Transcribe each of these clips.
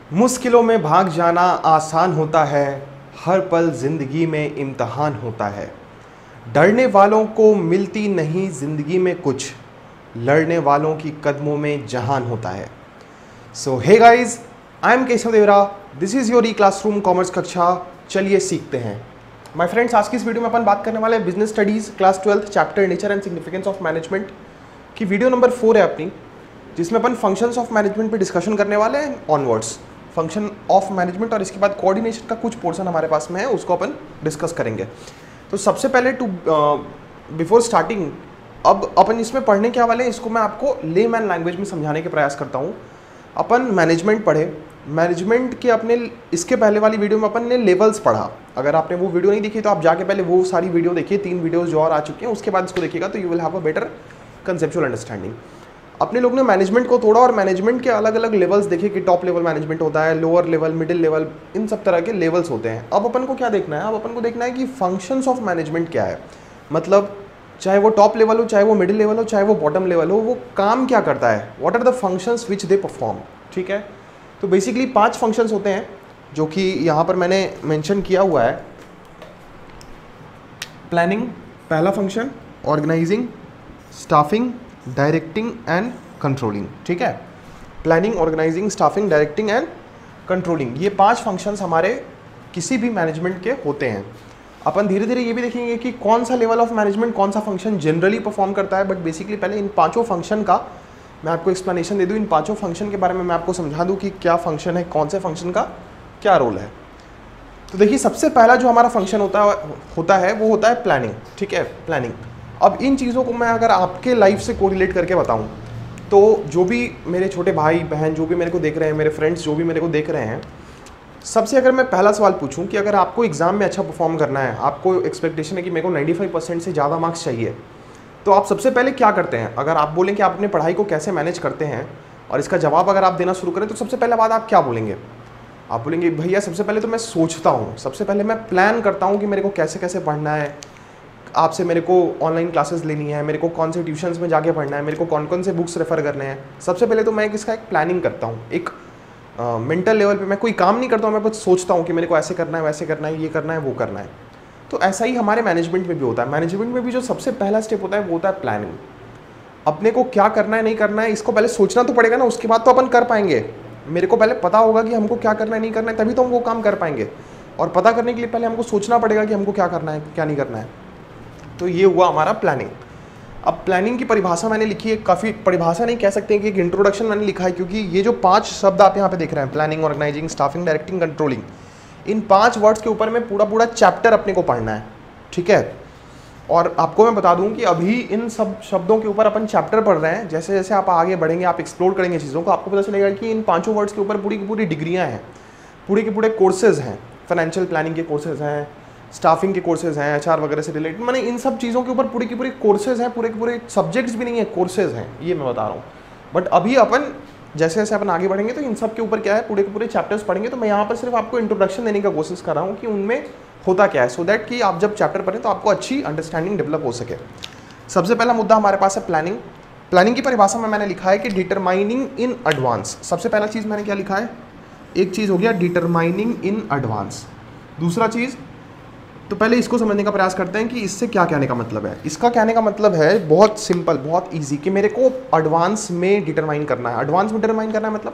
मुश्किलों में भाग जाना आसान होता है, हर पल जिंदगी में इम्तहान होता है। डरने वालों को मिलती नहीं जिंदगी में कुछ, लड़ने वालों की कदमों में जहान होता है। So hey guys, I am Keshav Deora, this is your e classroom commerce कक्षा। चलिए सीखते हैं। माय फ्रेंड्स, आज की इस वीडियो में अपन बात करने वाले हैं business studies class 12 chapter nature and significance of management की वीडियो नंबर 4 है अपनी, जिसमें अपन फंक्शंस ऑफ मैनेजमेंट पे डिस्कशन करने वाले हैं ऑनवर्ड्स। फंक्शन ऑफ मैनेजमेंट और इसके बाद कोऑर्डिनेशन का कुछ पोर्शन हमारे पास में है, उसको अपन डिस्कस करेंगे। तो सबसे पहले बिफोर स्टार्टिंग अब अपन इसमें पढ़ने क्या वाले हैं, इसको मैं आपको लेमैन लैंग्वेज में समझाने के प्रयास करता हूँ। अपन मैनेजमेंट पढ़े, मैनेजमेंट के अपने इसके पहले वाली वीडियो में अपन ने लेवल्स पढ़ा। अगर आपने वो वीडियो नहीं देखी तो आप जाके पहले वो सारी वीडियो देखिए, 3 वीडियोस जो और आ चुकी हैं, उसके बाद इसको देखिएगा तो you will have a better conceptual understanding. अपने लोग ने मैनेजमेंट को तोड़ा और मैनेजमेंट के अलग अलग लेवल्स देखे कि टॉप लेवल मैनेजमेंट होता है, लोअर लेवल, मिडिल लेवल, इन सब तरह के लेवल्स होते हैं। अब अपन को क्या देखना है, अब अपन को देखना है कि फंक्शंस ऑफ मैनेजमेंट क्या है। मतलब चाहे वो टॉप लेवल हो, चाहे वो मिडिल लेवल हो, चाहे वो बॉटम लेवल हो, वो काम क्या करता है, what are the functions which they perform. ठीक है, तो बेसिकली 5 फंक्शंस होते हैं जो कि यहाँ पर मैंने मेंशन किया हुआ है। प्लानिंग पहला function, organising, staffing, directing and controlling. ठीक है, planning, organising, staffing, directing and controlling, ये 5 फंक्शंस हमारे किसी भी मैनेजमेंट के होते हैं। अपन धीरे धीरे ये भी देखेंगे कि कौन सा लेवल ऑफ मैनेजमेंट कौन सा फंक्शन जनरली परफॉर्म करता है। बट बेसिकली पहले इन 5 फंक्शन का मैं आपको एक्सप्लेनेशन दे दूँ, इन 5 फंक्शन के बारे में मैं आपको समझा दूँ कि क्या फंक्शन है, कौन से फंक्शन का क्या रोल है। तो देखिए, सबसे पहला जो हमारा फंक्शन होता है वो होता है प्लानिंग। ठीक है, प्लानिंग। अब इन चीज़ों को मैं अगर आपके लाइफ से कोरिलेट करके बताऊं तो जो भी मेरे छोटे भाई बहन जो भी मेरे को देख रहे हैं, मेरे फ्रेंड्स जो भी मेरे को देख रहे हैं, सबसे अगर मैं पहला सवाल पूछूं कि अगर आपको एग्ज़ाम में अच्छा परफॉर्म करना है, आपको एक्सपेक्टेशन है कि मेरे को 95% से ज़्यादा मार्क्स चाहिए, तो आप सबसे पहले क्या करते हैं। अगर आप बोलें कि आप अपने पढ़ाई को कैसे मैनेज करते हैं और इसका जवाब अगर आप देना शुरू करें तो सबसे पहले बात आप क्या बोलेंगे। आप बोलेंगे भैया सबसे पहले तो मैं सोचता हूँ, सबसे पहले मैं प्लान करता हूँ कि मेरे को कैसे कैसे पढ़ना है, आपसे मेरे को ऑनलाइन क्लासेस लेनी है, मेरे को कौन से ट्यूशन्स में जाके पढ़ना है, मेरे को कौन कौन से बुक्स रेफर करने हैं। सबसे पहले तो मैं इसका एक प्लानिंग करता हूँ। एक मेंटल लेवल पे मैं कोई काम नहीं करता हूँ, मैं बस सोचता हूँ कि मेरे को ऐसे करना है, वैसे करना है, ये करना है, वो करना है। तो ऐसा ही हमारे मैनेजमेंट में भी होता है। मैनेजमेंट में भी जो सबसे पहला स्टेप होता है वो होता है प्लानिंग। अपने को क्या करना है, नहीं करना है, इसको पहले सोचना तो पड़ेगा ना, उसके बाद तो अपन कर पाएंगे। मेरे को पहले पता होगा कि हमको क्या करना है, नहीं करना है, तभी तो हम वो काम कर पाएंगे। और पता करने के लिए पहले हमको सोचना पड़ेगा कि हमको क्या करना है, क्या नहीं करना है। तो ये हुआ हमारा प्लानिंग। अब प्लानिंग की परिभाषा मैंने लिखी है, काफ़ी परिभाषा नहीं कह सकते हैं कि एक इंट्रोडक्शन मैंने लिखा है, क्योंकि ये जो 5 शब्द आप यहाँ पे देख रहे हैं, planning, organising, staffing, directing, controlling, इन 5 वर्ड्स के ऊपर में पूरा चैप्टर अपने को पढ़ना है। ठीक है, और आपको मैं बता दूं कि अभी इन सब शब्दों के ऊपर अपन चैप्टर पढ़ रहे हैं। जैसे जैसे आप आगे बढ़ेंगे, आप एक्सप्लोर करेंगे चीज़ों को, आपको पता चलेगा कि इन 5 वर्ड्स के ऊपर पूरी की पूरी डिग्रियाँ हैं, पूरे के पूरे कोर्सेज हैं। फाइनेंशियल प्लानिंग के कोर्सेज हैं, स्टाफिंग के कोर्सेज हैं, एचआर वगैरह से रिलेटेड, मैंने इन सब चीज़ों के ऊपर पूरी की पूरी कोर्सेज हैं, पूरे के पूरे सब्जेक्ट्स भी नहीं है, कोर्सेज हैं, ये मैं बता रहा हूँ। बट अभी अपन जैसे जैसे अपन आगे बढ़ेंगे तो इन सब के ऊपर क्या है, पूरे के पूरे चैप्टर्स पढ़ेंगे। तो मैं यहाँ पर सिर्फ आपको इंट्रोडक्शन देने का कोशिश कर रहा हूँ कि उनमें होता क्या है, सो दैट कि आप जब चैप्टर पढ़ें तो आपको अच्छी अंडरस्टैंडिंग डेवलप हो सके। सबसे पहला मुद्दा हमारे पास है प्लानिंग। प्लानिंग की परिभाषा में मैंने लिखा है कि डिटरमाइनिंग इन एडवांस। सबसे पहला चीज़ मैंने क्या लिखा है, एक चीज़ हो गया डिटरमाइनिंग इन एडवांस। दूसरा चीज़, तो पहले इसको समझने का प्रयास करते हैं कि इससे क्या कहने का मतलब है। इसका कहने का मतलब है बहुत सिंपल, बहुत ईजी, कि मेरे को एडवांस में डिटरमाइन करना है। एडवांस में डिटरमाइन करना है मतलब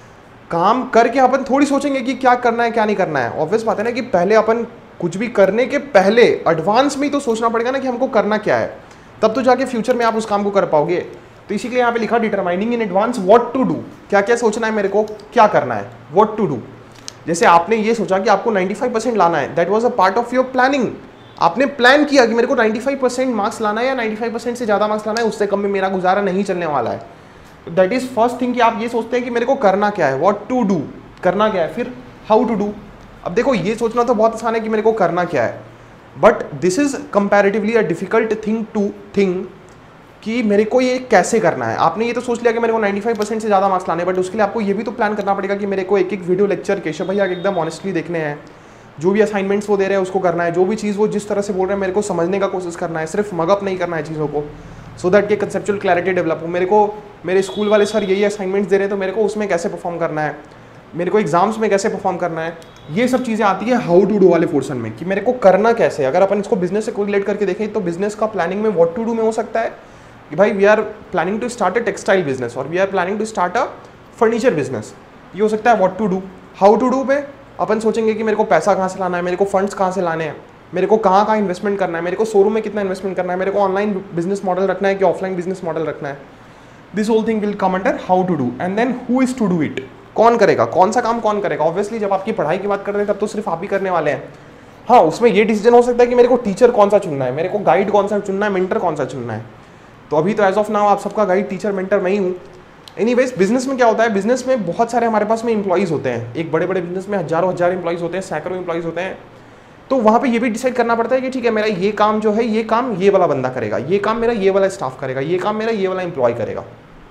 काम करके अपन थोड़ी सोचेंगे कि क्या करना है, क्या नहीं करना है। ऑब्वियस बात है ना कि पहले अपन कुछ भी करने के पहले एडवांस में ही तो सोचना पड़ेगा ना कि हमको करना क्या है, तब तो जाके फ्यूचर में आप उस काम को कर पाओगे। तो इसीलिए यहाँ पे लिखा determining in advance what to do, क्या क्या सोचना है, मेरे को क्या करना है, व्हाट टू डू। जैसे आपने ये सोचा कि आपको 95% लाना है, that was a part of your planning. आपने प्लान किया कि मेरे को 95% मार्क्स लाना है या 95% से ज़्यादा मार्क्स लाना है, उससे कम में मेरा गुजारा नहीं चलने वाला है। दैट इज फर्स्ट थिंग कि आप ये सोचते हैं कि मेरे को करना क्या है, व्हाट टू डू, करना क्या है। फिर हाउ टू डू। अब देखो, ये सोचना तो बहुत आसान है कि मेरे को करना क्या है, but this is comparatively a difficult thing to think कि मेरे को ये कैसे करना है। आपने ये तो सोच लिया कि मेरे को 95% से ज़्यादा मार्क्स लाने, बट उसके लिए आपको ये भी तो प्लान करना पड़ेगा कि मेरे को एक एक वीडियो लेक्चर केशव भैया एकदम ऑनेस्टली देखने हैं, जो भी असाइनमेंट्स वो दे रहे हैं उसको करना है, जो भी चीज़ वो जिस तरह से बोल रहे हैं मेरे को समझने का कोशिश करना है, सिर्फ मगअप नहीं करना है चीज़ों को, सो दैट कि कंसेप्चुअल क्लैरिटी डेवलप हो। मेरे को मेरे स्कूल वाले सर यही असाइनमेंट्स दे रहे हैं तो मेरे को उसमें कैसे परफॉर्म करना है, मेरे को एग्जाम्स में कैसे परफॉर्म करना है, ये सब चीज़ें आती है हाउ टू डू वाले पोर्शन में, कि मेरे को करना कैसे है। अगर अपन इसको बिजनेस से कोरिलेट करके देखें तो बिजनेस का प्लानिंग में व्हाट टू डू में हो सकता है कि भाई we are planning to start a textile business और we are planning to start a furniture business, ये हो सकता है what to do. How to do में अपन सोचेंगे कि मेरे को पैसा कहाँ से लाना है, मेरे को फंड्स कहाँ से लाने हैं, मेरे को कहाँ कहाँ इन्वेस्टमेंट करना है, मेरे को शोरूम में कितना इन्वेस्टमेंट करना है, मेरे को ऑनलाइन बिजनेस मॉडल रखना है कि ऑफलाइन बिजनेस मॉडल रखना है। This whole thing will come under how to do. And then who is to do it, कौन करेगा, कौन सा काम कौन करेगा। ऑब्वियसली जब आपकी पढ़ाई की बात कर रहे हैं तब तो सिर्फ आप ही करने वाले हैं। हाँ, उसमें ये डिसीजन हो सकता है कि मेरे को टीचर कौन सा चुनना है, मेरे को गाइड कौन सा चुनना है, मेंटर कौन सा चुनना है। तो अभी तो एज ऑफ नाउ आप सबका गाइड टीचर मेंटर मैं ही हूँ। एनीवेज, बिजनेस में क्या होता है, बिजनेस में बहुत सारे हमारे पास में इंप्लॉइज होते हैं। एक बड़े बड़े बिजनेस में हजारों हजार इंप्लॉइज होते हैं, सैकड़ों इंप्लॉइज होते हैं। तो वहाँ पे ये भी डिसाइड करना पड़ता है कि ठीक है, मेरा ये काम जो है, ये काम ये वाला बंदा करेगा, ये काम मेरा ये वाला स्टाफ करेगा, ये काम मेरा ये वाला एम्प्लॉय करेगा।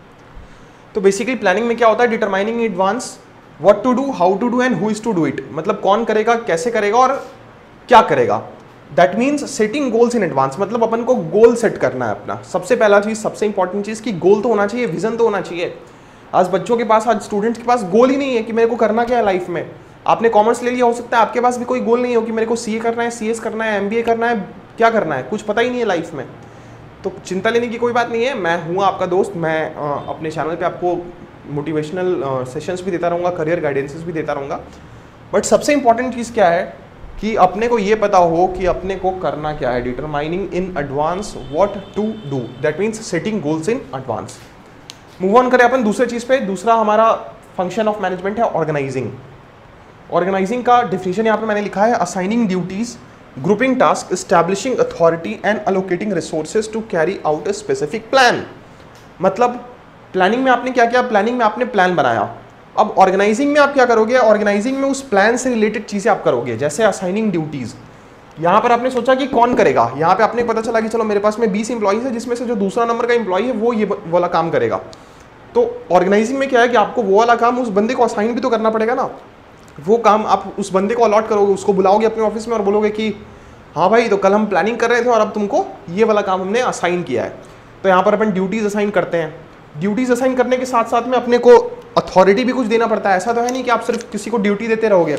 तो बेसिकली प्लानिंग में क्या होता है, determining in advance what to do, how to do and who is to do it. मतलब कौन करेगा, कैसे करेगा और क्या करेगा। That means setting goals in advance, मतलब अपन को गोल सेट करना है अपना। सबसे पहला चीज, सबसे इंपॉर्टेंट चीज कि गोल तो होना चाहिए, विजन तो होना चाहिए। आज बच्चों के पास, आज स्टूडेंट्स के पास गोल ही नहीं है कि मेरे को करना क्या है लाइफ में। आपने कॉमर्स ले लिया, हो सकता है आपके पास भी कोई गोल नहीं हो कि मेरे को सीए करना है, सीएस करना है, एमबीए करना है, क्या करना है, कुछ पता ही नहीं है लाइफ में। तो चिंता लेने की कोई बात नहीं है। मैं हूँ आपका दोस्त, मैं अपने चैनल पे आपको मोटिवेशनल सेशंस भी देता रहूँगा, करियर गाइडेंसेस भी देता रहूँगा। बट सबसे इंपॉर्टेंट चीज़ क्या है कि अपने को ये पता हो कि अपने को करना क्या है। Determining in advance what to do, that means setting goals in advance. Move on करें अपन दूसरे चीज़ पे। दूसरा हमारा फंक्शन ऑफ मैनेजमेंट है ऑर्गेनाइजिंग। ऑर्गेनाइजिंग का डिफिनेशन यहाँ पे मैंने लिखा है, assigning duties, grouping task, establishing authority and allocating resources to carry out a specific plan. मतलब प्लानिंग में आपने क्या किया, प्लानिंग में आपने प्लान बनाया। अब ऑर्गेनाइजिंग में आप क्या करोगे, ऑर्गेनाइजिंग में उस प्लान से रिलेटेड चीज़ें आप करोगे। जैसे असाइनिंग ड्यूटीज़, यहाँ पर आपने सोचा कि कौन करेगा। यहाँ पे आपने पता चला कि चलो मेरे पास में 20 इंप्लॉइज है, जिसमें से जो दूसरा नंबर का इंप्लॉई है वो ये वाला काम करेगा। तो ऑर्गेनाइजिंग में क्या है कि आपको वो वाला काम उस बंदे को असाइन भी तो करना पड़ेगा ना। वो काम आप उस बंदे को अलॉट करोगे, उसको बुलाओगे अपने ऑफिस में और बोलोगे कि हाँ भाई, तो कल हम प्लानिंग कर रहे थे और अब तुमको ये वाला काम हमने असाइन किया है। तो यहाँ पर अपन ड्यूटीज़ असाइन करते हैं। ड्यूटीज़ असाइन करने के साथ साथ में अपने को अथॉरिटी भी कुछ देना पड़ता है। ऐसा तो है नहीं कि आप सिर्फ किसी को ड्यूटी देते रहोगे।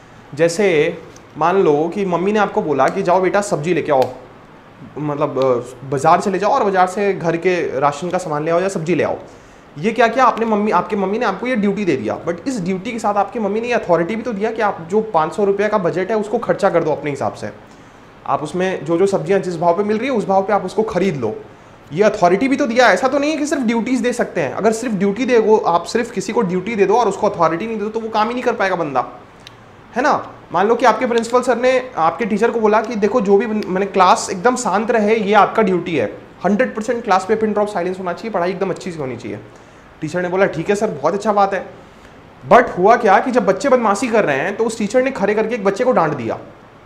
जैसे मान लो कि मम्मी ने आपको बोला कि जाओ बेटा सब्जी लेके आओ, मतलब बाजार चले जाओ और बाजार से घर के राशन का सामान ले आओ या सब्जी ले आओ। ये क्या किया आपने, आपके मम्मी ने आपको ये ड्यूटी दे दिया। बट इस ड्यूटी के साथ आपकी मम्मी ने ये अथॉरिटी भी तो दिया कि आप जो 500 रुपये का बजट है उसको खर्चा कर दो अपने हिसाब से। आप उसमें जो जो सब्जियां जिस भाव पे मिल रही है उस भाव पे आप उसको खरीद लो। ये अथॉरिटी भी तो दिया। ऐसा तो नहीं है कि सिर्फ ड्यूटीज़ दे सकते हैं। अगर सिर्फ ड्यूटी दे, वो आप सिर्फ किसी को ड्यूटी दे दो और उसको अथॉरिटी नहीं दे दो तो वो काम ही नहीं कर पाएगा बंदा, है ना। मान लो कि आपके प्रिंसिपल सर ने आपके टीचर को बोला कि देखो जो भी मैंने क्लास एकदम शांत रहे, ये आपका ड्यूटी है। 100% क्लास पे पिन ड्रॉप साइलेंस होना चाहिए, पढ़ाई एकदम अच्छी से होनी चाहिए। टीचर ने बोला ठीक है सर, बहुत अच्छा बात है। बट हुआ क्या कि जब बच्चे बदमाशी कर रहे हैं तो उस टीचर ने खड़े करके एक बच्चे को डांट दिया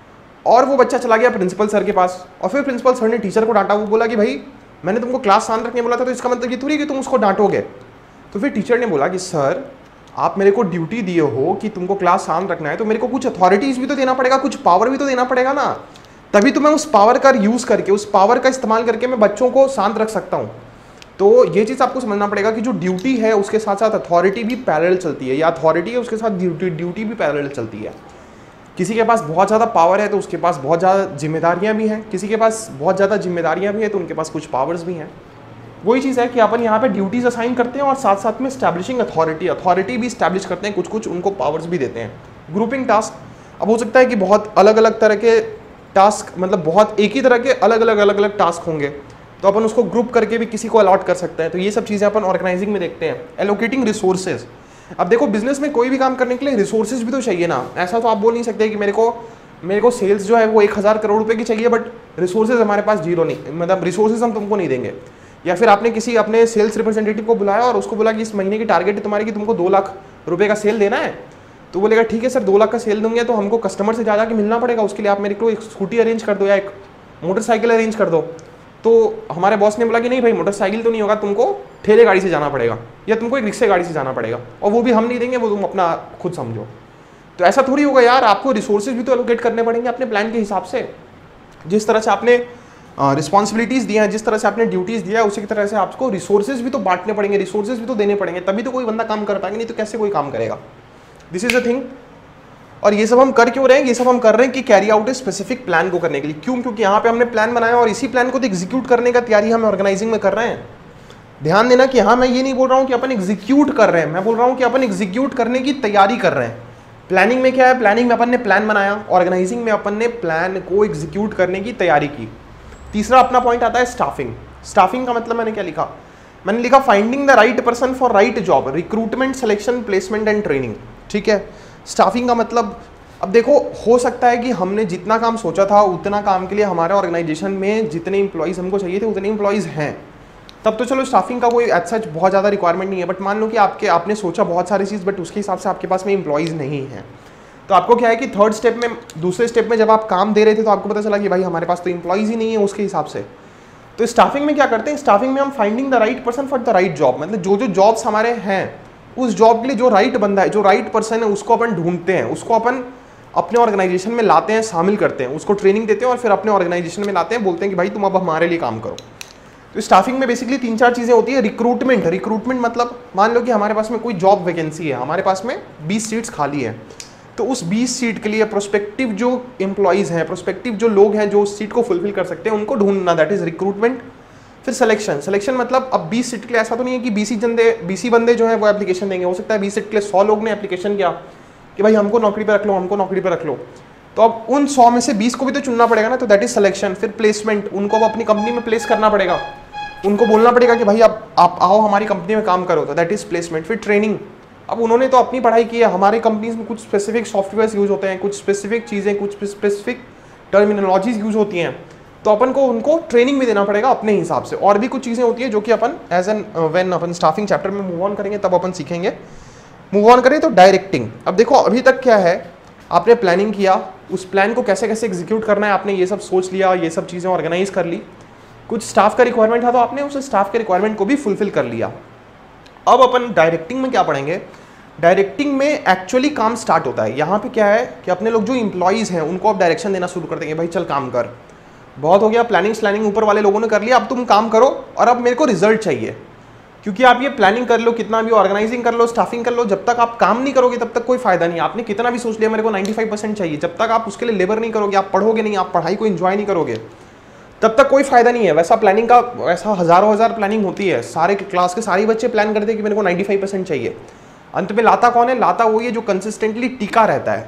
और वो बच्चा चला गया प्रिंसिपल सर के पास। और फिर प्रिंसिपल सर ने टीचर को डांटा। वो बोला कि भाई मैंने तुमको क्लास शांत रखने बोला था, तो इसका मतलब ये थोड़ी कि तुम उसको डांटोगे। तो फिर टीचर ने बोला कि सर आप मेरे को ड्यूटी दिए हो कि तुमको क्लास शांत रखना है, तो मेरे को कुछ अथॉरिटीज़ भी तो देना पड़ेगा, कुछ पावर भी तो देना पड़ेगा ना। तभी तो मैं उस पावर का यूज़ करके, उस पावर का इस्तेमाल करके मैं बच्चों को शांत रख सकता हूँ। तो ये चीज़ आपको समझना पड़ेगा कि जो ड्यूटी है उसके साथ साथ अथॉरिटी भी पैरेलल चलती है, या अथॉरिटी है उसके साथ ड्यूटी भी पैरेलल चलती है। किसी के पास बहुत ज़्यादा पावर है तो उसके पास बहुत ज़्यादा जिम्मेदारियाँ भी हैं, किसी के पास बहुत ज़्यादा जिम्मेदारियाँ भी हैं तो उनके पास कुछ पावर्स भी हैं। वही चीज़ है कि अपन यहाँ पे ड्यूटीज़ असाइन करते हैं और साथ साथ में स्टैब्लिशिंग अथॉरिटी भी स्टैब्लिश करते हैं, कुछ उनको पावर्स भी देते हैं। ग्रुपिंग टास्क, अब हो सकता है कि बहुत अलग अलग तरह के टास्क, मतलब बहुत एक ही तरह के अलग अलग टास्क होंगे, तो अपन उसको ग्रुप करके भी किसी को अलॉट कर सकते हैं। तो ये सब चीज़ें अपन ऑर्गेनाइजिंग में देखते हैं। एलोकेटिंग रिसोर्सेज, अब देखो बिजनेस में कोई भी काम करने के लिए रिसोर्सेज भी तो चाहिए ना। ऐसा तो आप बोल नहीं सकते कि मेरे को सेल्स जो है वो 1000 करोड़ रुपए की चाहिए बट रिसोर्सेज हमारे पास जीरो नहीं, मतलब रिसोर्सेज हम तुमको नहीं देंगे। या फिर आपने किसी अपने सेल्स रिप्रेजेंटेटिव को बुलाया और उसको बोला कि इस महीने की टारगेट है तुम्हारी कि तुमको 2 लाख रुपए का सेल देना है, तो बोलेगा ठीक है सर 2 लाख का सेल दूंगे तो हमको कस्टमर से ज़्यादा कि मिलना पड़ेगा, उसके लिए आप मेरे को एक स्कूटी अरेंज कर दो या एक मोटरसाइकिल अरेंज कर दो। तो हमारे बॉस ने बोला कि नहीं भाई मोटरसाइकिल तो नहीं होगा, तुमको ठेले गाड़ी से जाना पड़ेगा या तुमको एक रिक्शे गाड़ी से जाना पड़ेगा, और वो भी हम नहीं देंगे, वो तुम अपना खुद समझो। तो ऐसा थोड़ी होगा यार, आपको रिसोर्सेज भी तो एलोकेट करने पड़ेंगे अपने प्लान के हिसाब से। जिस तरह से आपने रिस्पॉन्सिबिलिटीज़ दिया है, जिस तरह से आपने ड्यूटीज़ दिया है, उसी की तरह से आपको रिसोर्सेज भी तो बांटने पड़ेंगे, रिसोर्सेज भी तो देने पड़ेंगे, तभी तो कोई बंदा काम कर पाएगा, नहीं तो कैसे कोई काम करेगा। This is a thing. और ये सब हम कर क्यों रहे हैं? ये सब हम कर रहे हैं कि carry out a specific plan को करने के लिए। क्यों? क्योंकि यहाँ पे हमने प्लान बनाया और इसी प्लान को तो एग्जीक्यूट करने का तैयारी हम ऑर्गेनाइजिंग में कर रहे हैं। ध्यान देना कि हाँ, मैं ये नहीं बोल रहा हूँ कि अपन एग्जीक्यूट कर रहे हैं, मैं बोल रहा हूँ कि अपन एग्जीक्यूट करने की तैयारी कर रहे हैं। प्लानिंग में क्या है? प्लानिंग में अपन ने प्लान बनाया, ऑर्गेनाइजिंग में अपन ने प्लान को एग्जीक्यूट करने की तैयारी की। तीसरा अपना पॉइंट आता है स्टाफिंग। स्टाफिंग का मतलब मैंने क्या लिखा? मैंने लिखा finding the right person for right job, recruitment, selection, placement and training. ठीक है। स्टाफिंग का मतलब, अब देखो, हो सकता है कि हमने जितना काम सोचा था उतना काम के लिए हमारे ऑर्गेनाइजेशन में जितने इंप्लॉइज हमको चाहिए थे उतने इंप्लॉइज हैं, तब तो चलो स्टाफिंग का कोई एज सच बहुत ज़्यादा रिक्वायरमेंट नहीं है। बट मान लो कि आपने सोचा बहुत सारी चीज़, बट उसके हिसाब से आपके पास में इंप्लॉइज नहीं है, तो आपको क्या है कि थर्ड स्टेप में, दूसरे स्टेप में जब आप काम दे रहे थे तो आपको पता चला कि भाई हमारे पास तो इंप्लॉइज ही नहीं है उसके हिसाब से। तो स्टाफिंग में क्या करते हैं? स्टाफिंग में हम finding the right person for the right job, मतलब जो जो जॉब्स हमारे हैं उस जॉब के लिए जो राइट बंदा है, जो राइट पर्सन है, उसको अपन ढूंढते हैं, उसको अपन अपने ऑर्गेनाइजेशन में लाते हैं, शामिल करते हैं, उसको ट्रेनिंग देते हैं और फिर अपने ऑर्गेनाइजेशन में लाते हैं, बोलते हैं कि भाई तुम अब हमारे लिए काम करो। तो स्टाफिंग में बेसिकली 3-4 चीज़ें होती है। रिक्रूटमेंट, रिक्रूटमेंट मतलब मान लो कि हमारे पास में कोई जॉब वैकेंसी है, हमारे पास में 20 सीट्स खाली है, तो उस 20 सीट के लिए प्रोस्पेक्टिव जो एम्प्लॉइज हैं, प्रोस्पेक्टिव जो लोग हैं जो उस सीट को फुलफिल कर सकते हैं, उनको ढूंढना, दैट इज रिक्रूटमेंट। फिर सिलेक्शन, सिलेक्शन मतलब अब 20 सीट के लिए ऐसा तो नहीं है कि 20 बंदे जो है वो एप्लीकेशन देंगे, हो सकता है 20 सीट के लिए 100 लोग ने एप्लीकेशन किया कि भाई हमको नौकरी पे रख लो, हमको नौकरी पे रख लो, तो अब उन 100 में से 20 को भी तो चुनना पड़ेगा ना, तो दैट इज सिलेक्शन। फिर प्लेसमेंट, उनको अब अपनी कंपनी में प्लेस करना पड़ेगा, उनको बोलना पड़ेगा कि भाई आप आओ हमारी कंपनी में काम करो, तो दैट इज प्लेसमेंट। फिर ट्रेनिंग, अब उन्होंने तो अपनी पढ़ाई की है, हमारे कंपनीज में कुछ स्पेसिफिक सॉफ्टवेयर यूज होते हैं, कुछ स्पेसिफिक चीज़ें, कुछ स्पेसिफिक टर्मिनोलॉजीज यूज होती हैं, तो अपन को उनको ट्रेनिंग भी देना पड़ेगा अपने हिसाब से। और भी कुछ चीज़ें होती है जो कि अपन एज एन व्हेन अपन स्टाफिंग चैप्टर में मूव ऑन करेंगे तब अपन सीखेंगे। मूव ऑन करें तो डायरेक्टिंग। अब देखो अभी तक क्या है, आपने प्लानिंग किया, उस प्लान को कैसे कैसे एग्जीक्यूट करना है आपने ये सब सोच लिया, ये सब चीज़ें ऑर्गेनाइज कर ली। कुछ स्टाफ का रिक्वायरमेंट था तो आपने उस स्टाफ के रिक्वायरमेंट को भी फुलफिल कर लिया। अब अपन डायरेक्टिंग में क्या पढ़ेंगे? डायरेक्टिंग में एक्चुअली काम स्टार्ट होता है। यहाँ पे क्या है कि अपने लोग जो इंप्लॉइज हैं उनको आप डायरेक्शन देना शुरू कर देंगे, भाई चल काम कर, बहुत हो गया प्लानिंग स्लैनिंग ऊपर वाले लोगों ने कर लिया, अब तुम काम करो और अब मेरे को रिजल्ट चाहिए। क्योंकि आप ये प्लानिंग कर लो, कितना भी ऑर्गेनाइजिंग कर लो, स्टाफिंग कर लो, जब तक आप काम नहीं करोगे तब तक कोई फायदा नहीं। आपने कितना भी सोच लिया मेरे को 95% चाहिए, जब तक आप उसके लिए लेबर नहीं करोगे, आप पढ़ोगे नहीं, आप पढ़ाई को एंजॉय नहीं करोगे, तब तक कोई फायदा नहीं है। वैसा प्लानिंग का वैसा हज़ार प्लानिंग होती है, सारे क्लास के सारे बच्चे प्लान करते हैं कि मेरे को 95% चाहिए, अंत में लाता कौन है? लाता वही है जो कंसिस्टेंटली टिका रहता है,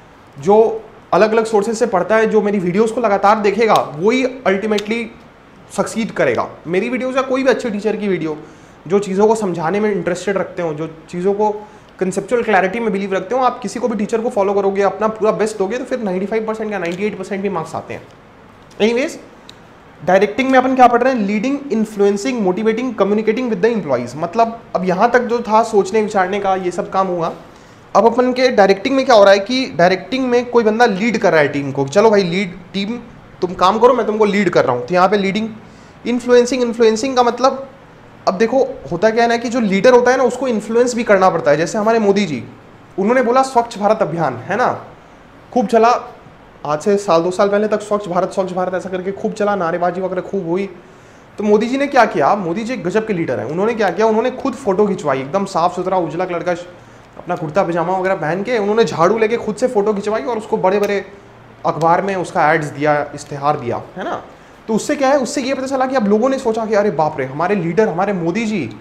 जो अलग अलग सोर्सेज से पढ़ता है, जो मेरी वीडियोस को लगातार देखेगा, वही अल्टीमेटली सक्सीड करेगा। मेरी वीडियोस या कोई भी अच्छे टीचर की वीडियो जो चीज़ों को समझाने में इंटरेस्टेड रखते हो, जो चीज़ों को कंसेप्चुअल क्लैरिटी में बिलीव रखते हो, आप किसी को भी टीचर को फॉलो करोगे, अपना पूरा बेस्ट दोगे, तो फिर 95% या 98% भी मार्क्स आते हैं। एनीवेज, डायरेक्टिंग में अपन क्या पढ़ रहे हैं? Leading, influencing, motivating, communicating with the employees. मतलब अब यहाँ तक जो था सोचने विचारने का ये सब काम हुआ। अब अपन के डायरेक्टिंग में क्या हो रहा है कि डायरेक्टिंग में कोई बंदा लीड कर रहा है टीम को, चलो भाई लीड टीम तुम काम करो, मैं तुमको लीड कर रहा हूँ, तो यहाँ पे लीडिंग। इन्फ्लुएंसिंग, इन्फ्लुएंसिंग का मतलब अब देखो होता क्या है ना कि जो लीडर होता है ना उसको इन्फ्लुएंस भी करना पड़ता है। जैसे हमारे मोदी जी, उन्होंने बोला स्वच्छ भारत अभियान, है ना, खूब चला, आज से 1-2 साल पहले तक स्वच्छ भारत ऐसा करके खूब चला, नारेबाजी वगैरह खूब हुई। तो मोदी जी ने क्या किया? मोदी जी एक गजब के लीडर हैं। उन्होंने क्या किया? उन्होंने खुद फोटो खिंचवाई, एकदम साफ सुथरा उजला कलर का अपना कुर्ता पजामा वगैरह पहन के, उन्होंने झाड़ू लेके खुद से फोटो खिंचवाई और उसको बड़े बड़े अखबार में उसका एड्स दिया, इश्तेहार दिया, है ना। तो उससे क्या है? उससे ये पता चला कि अब लोगों ने सोचा कि अरे बाप रे, हमारे लीडर, हमारे मोदी जी,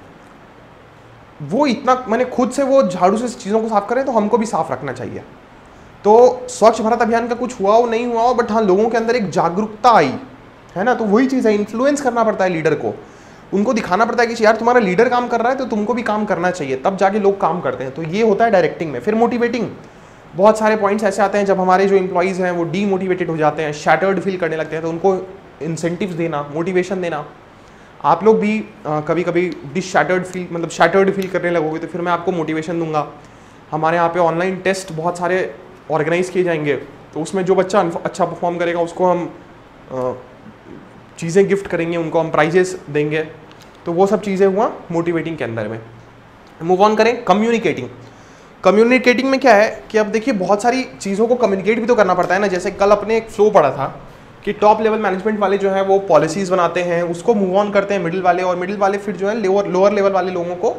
वो इतना मैंने खुद से वो झाड़ू से चीज़ों को साफ करें तो हमको भी साफ रखना चाहिए। तो स्वच्छ भारत अभियान का कुछ हुआ हो नहीं हुआ हो, बट हाँ लोगों के अंदर एक जागरूकता आई, है ना। तो वही चीज़ है, इन्फ्लुएंस करना पड़ता है लीडर को, उनको दिखाना पड़ता है कि यार तुम्हारा लीडर काम कर रहा है तो तुमको भी काम करना चाहिए, तब जाके लोग काम करते हैं। तो ये होता है डायरेक्टिंग में। फिर मोटिवेटिंग, बहुत सारे पॉइंट्स ऐसे आते हैं जब हमारे जो एम्प्लॉइज़ हैं वो डीमोटिवेटेड हो जाते हैं, शैटर्ड फील करने लगते हैं, तो उनको इंसेंटिव्स देना, मोटिवेशन देना। आप लोग भी कभी कभी शैटर्ड फील करने लगोगे तो फिर मैं आपको मोटिवेशन दूंगा। हमारे यहाँ पे ऑनलाइन टेस्ट बहुत सारे ऑर्गेनाइज किए जाएंगे, तो उसमें जो बच्चा अच्छा परफॉर्म करेगा उसको हम चीज़ें गिफ्ट करेंगे, उनको हम प्राइजेस देंगे। तो वो सब चीज़ें हुआ मोटिवेटिंग के अंदर में। मूव ऑन करें, कम्युनिकेटिंग। कम्युनिकेटिंग में क्या है कि अब देखिए बहुत सारी चीज़ों को कम्युनिकेट भी तो करना पड़ता है ना। जैसे कल अपने एक फ्लो पढ़ा था कि टॉप लेवल मैनेजमेंट वाले जो है वो पॉलिसीज़ बनाते हैं, उसको मूव ऑन करते हैं मिडिल वाले, और मिडिल वाले फिर जो है लोअर लेवल वाले लोगों को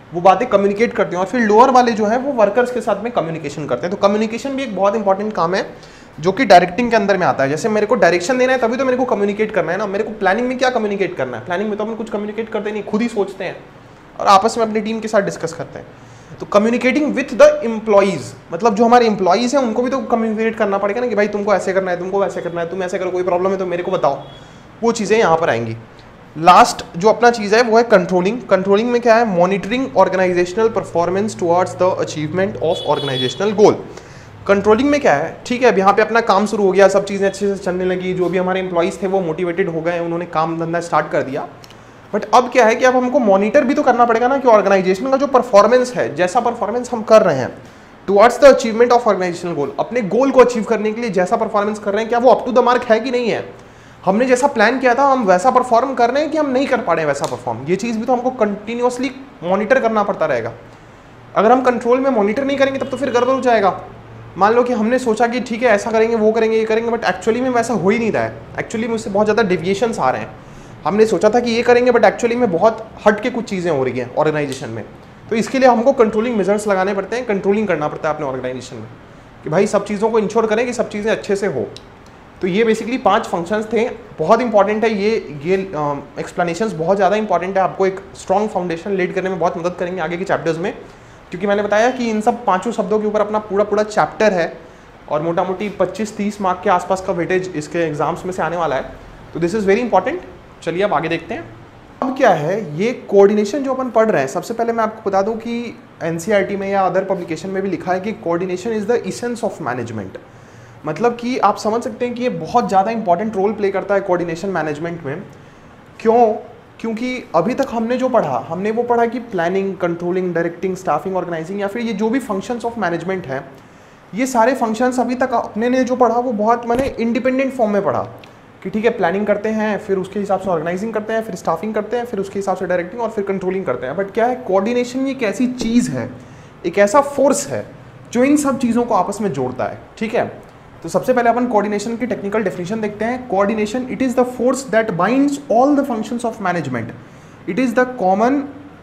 वो बातें कम्युनिकेट करते हैं, और फिर लोअर वाले जो है वो वर्कर्स के साथ में कम्युनिकेशन करते हैं। तो कम्युनिकेशन भी एक बहुत इंपॉर्टेंट काम है जो कि डायरेक्टिंग के अंदर में आता है। जैसे मेरे को डायरेक्शन देना है तभी तो मेरे को कम्युनिकेट करना है ना, मेरे को प्लानिंग में क्या कम्युनिकेट करना है, प्लानिंग में तो अपन कुछ कम्युनिकेट करते नहीं, खुद ही सोचते हैं और आपस में अपनी टीम के साथ डिस्कस करते हैं। तो कम्युनिकेटिंग विथ द एम्प्लॉइज, मतलब जो हमारे एम्प्लॉइज हैं उनको भी तो कम्युनिकेट करना पड़ेगा ना कि भाई तुमको ऐसे करना है, तुमको वैसे करना है, तुम ऐसे करो, कोई प्रॉब्लम है तो मेरे को बताओ। वो चीज़ें यहाँ पर आएंगी। लास्ट जो अपना चीज़ है वो है कंट्रोलिंग। कंट्रोलिंग में क्या है, monitoring organisational performance towards the achievement of organisational goal. Controlling में क्या है, ठीक है अब यहाँ पे अपना काम शुरू हो गया, सब चीज़ें अच्छे से चलने लगी, जो भी हमारे एम्प्लॉइज थे वो मोटिवेटेड हो गए, उन्होंने काम धंधा स्टार्ट कर दिया। बट अब क्या है कि अब हमको मॉनिटर भी तो करना पड़ेगा ना कि ऑर्गेनाइजेशन का जो परफॉर्मेंस है, जैसा परफॉर्मेंस हम कर रहे हैं towards the achievement of organisational goal, अपने गोल को अचीव करने के लिए जैसा परफॉर्मेंस कर रहे हैं, क्या वो अप टू द मार्क है कि नहीं है, हमने जैसा प्लान किया था हम वैसा परफॉर्म कर रहे हैं कि हम नहीं कर पा रहे हैं वैसा परफॉर्म। ये चीज़ भी तो हमको कंटिन्यूअसली मॉनिटर करना पड़ता रहेगा। अगर हम कंट्रोल में मॉनिटर नहीं करेंगे तब तो फिर गड़बड़ हो जाएगा। मान लो कि हमने सोचा कि ठीक है ऐसा करेंगे, वो करेंगे, ये करेंगे, बट एक्चुअली में वैसा हो ही नहीं रहा है, एक्चुअली में उससे बहुत ज़्यादा डेविएशंस आ रहे हैं। हमने सोचा था कि ये करेंगे बट एक्चुअली में बहुत हट के कुछ चीज़ें हो रही हैं ऑर्गेनाइजेशन में। तो इसके लिए हमको कंट्रोलिंग मेजर्स लगाने पड़ते हैं, कंट्रोलिंग करना पड़ता है अपने ऑर्गेनाइजेशन में कि भाई सब चीज़ों को इंश्योर करें कि सब चीज़ें अच्छे से हो। तो ये बेसिकली 5 फंक्शंस थे, बहुत इंपॉर्टेंट है ये एक्सप्लेनेशंस बहुत ज़्यादा इंपॉर्टेंट है, आपको एक स्ट्रॉन्ग फाउंडेशन लेड करने में बहुत मदद करेंगे आगे के चैप्टर्स में, क्योंकि मैंने बताया कि इन सब 5 शब्दों के ऊपर अपना पूरा चैप्टर है और मोटा मोटी 25-30 मार्क के आसपास का वेटेज इसके एग्जाम्स में से आने वाला है। तो दिस इज़ वेरी इंपॉर्टेंट। चलिए अब आगे देखते हैं। अब क्या है ये कोऑर्डिनेशन जो अपन पढ़ रहे हैं, सबसे पहले मैं आपको बता दूं कि एनसीईआरटी में या अदर पब्लिकेशन में भी लिखा है कि coordination is the essence of management. मतलब कि आप समझ सकते हैं कि ये बहुत ज़्यादा इंपॉर्टेंट रोल प्ले करता है कोऑर्डिनेशन मैनेजमेंट में। क्यों? क्योंकि अभी तक हमने जो पढ़ा, हमने वो पढ़ा कि planning, controlling, directing, staffing, organising, या फिर ये जो भी फंक्शंस ऑफ मैनेजमेंट है, ये सारे फंक्शंस अभी तक अपने ने जो पढ़ा वो बहुत मैंने इंडिपेंडेंट फॉर्म में पढ़ा कि ठीक है प्लानिंग करते हैं, फिर उसके हिसाब से ऑर्गेनाइजिंग करते हैं, फिर स्टाफिंग करते हैं, फिर उसके हिसाब से डायरेक्टिंग और फिर कंट्रोलिंग करते हैं। बट क्या है, कोऑर्डिनेशन ये एक ऐसी चीज़ है, एक ऐसा फोर्स है जो इन सब चीज़ों को आपस में जोड़ता है। ठीक है, तो सबसे पहले अपन कोऑर्डिनेशन की टेक्निकल डेफिनेशन देखते हैं। Coordination, it is the force that binds all the functions of management, it is the common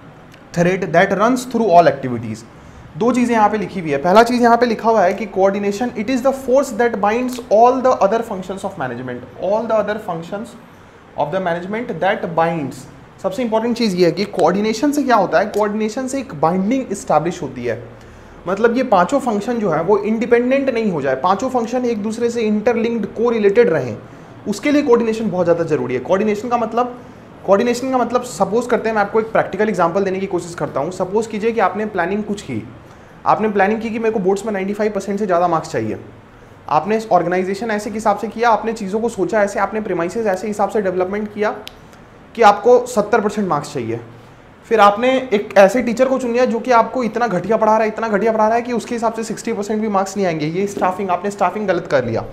thread that runs through all activities. दो चीज़ें यहाँ पे लिखी हुई है। पहला चीज़ यहाँ पे लिखा हुआ है कि coordination it is the force that binds all the other functions of management, all the other functions of the management that binds. सबसे इंपॉर्टेंट चीज़ ये है कि कोऑर्डिनेशन से क्या होता है, कोऑर्डिनेशन से एक बाइंडिंग इस्टेब्लिश होती है। मतलब ये पांचों फंक्शन जो है वो इंडिपेंडेंट नहीं हो जाए, पांचों फंक्शन एक दूसरे से इंटरलिंक्ड, को रिलेटेड रहें, उसके लिए कोऑर्डिनेशन बहुत ज़्यादा जरूरी है। कोऑर्डिनेशन का मतलब सपोज करते हैं, मैं आपको एक प्रैक्टिकल एग्जांपल देने की कोशिश करता हूँ। सपोज कीजिए कि आपने प्लानिंग कुछ की, आपने प्लानिंग की कि मेरे को बोर्ड्स में 95% से ज़्यादा मार्क्स चाहिए। आपने ऑर्गेनाइजेशन ऐसे के हिसाब से किया, आपने चीज़ों को सोचा ऐसे, आपने प्रीमाइसेस ऐसे हिसाब से डेवलपमेंट किया कि आपको 70% मार्क्स चाहिए। फिर आपने एक ऐसे टीचर को चुन लिया जो कि आपको इतना घटिया पढ़ा रहा है कि उसके हिसाब से 60% भी मार्क्स नहीं आएंगे। ये आपने स्टाफिंग गलत कर लिया।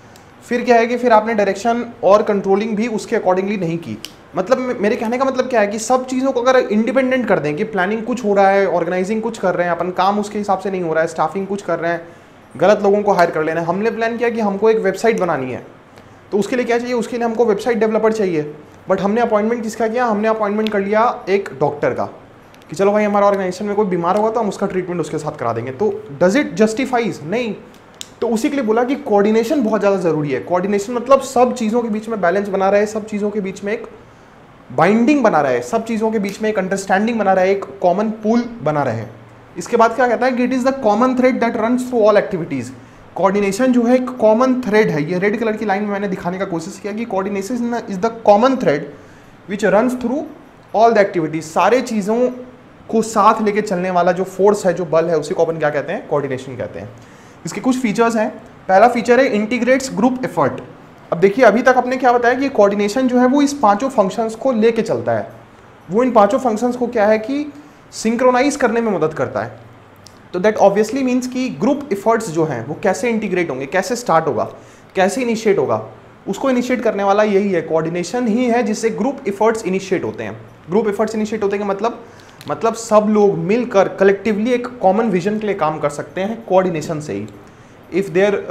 फिर क्या है कि फिर आपने डायरेक्शन और कंट्रोलिंग भी उसके अकॉर्डिंगली नहीं की। मतलब मेरे कहने का मतलब क्या है कि सब चीज़ों को अगर इंडिपेंडेंट कर दें कि प्लानिंग कुछ हो रहा है, ऑर्गेनाइजिंग कुछ कर रहे हैं, अपन काम उसके हिसाब से नहीं हो रहा है, स्टाफिंग कुछ कर रहे हैं, गलत लोगों को हायर कर लेना है। हमने प्लान किया कि हमको एक वेबसाइट बनानी है, तो उसके लिए क्या चाहिए, उसके लिए हमको वेबसाइट डेवलपर चाहिए। बट हमने अपॉइंटमेंट किसका किया, हमने अपॉइंटमेंट कर लिया एक डॉक्टर का कि चलो भाई हमारा ऑर्गेनाइजेशन में कोई बीमार होगा तो हम उसका ट्रीटमेंट उसके साथ करा देंगे। तो डज इट जस्टिफाइज? नहीं। तो उसी के लिए बोला कि कोऑर्डिनेशन बहुत ज़्यादा ज़रूरी है। कोऑर्डिनेशन मतलब सब चीज़ों के बीच में बैलेंस बना रहे, सब चीज़ों के बीच में एक बाइंडिंग बना रहे, सब चीज़ों के बीच में एक अंडरस्टैंडिंग बना रहे, एक कॉमन पूल बना रहे। इसके बाद क्या कहता है कि it is the common thread that runs through all activities. Coordination जो है एक कॉमन थ्रेड है। ये रेड कलर की लाइन में मैंने दिखाने का कोशिश किया कि coordination is the common thread which runs through all the activities. सारे चीज़ों को साथ लेके चलने वाला जो फोर्स है, जो बल है, उसी को अपन क्या कहते हैं, कोऑर्डिनेशन कहते हैं। इसके कुछ फीचर्स हैं। पहला फीचर है इंटीग्रेट्स ग्रुप एफर्ट। अब देखिए अभी तक आपने क्या बताया कि कोऑर्डिनेशन जो है वो इस पांचों फंक्शंस को लेके चलता है। वो इन पांचों फंक्शंस को क्या है कि सिंक्रोनाइज करने में मदद करता है। तो दैट ऑब्वियसली मीन्स कि ग्रुप एफर्ट्स जो हैं वो कैसे इंटीग्रेट होंगे, कैसे स्टार्ट होगा, कैसे इनिशिएट होगा, उसको इनिशिएट करने वाला यही है, कोऑर्डिनेशन ही है जिससे ग्रुप एफर्ट्स इनिशिएट होते हैं। ग्रुप एफर्ट्स इनिशिएट होते हैं मतलब सब लोग मिलकर कलेक्टिवली एक कॉमन विजन के लिए काम कर सकते हैं कोऑर्डिनेशन से ही। If there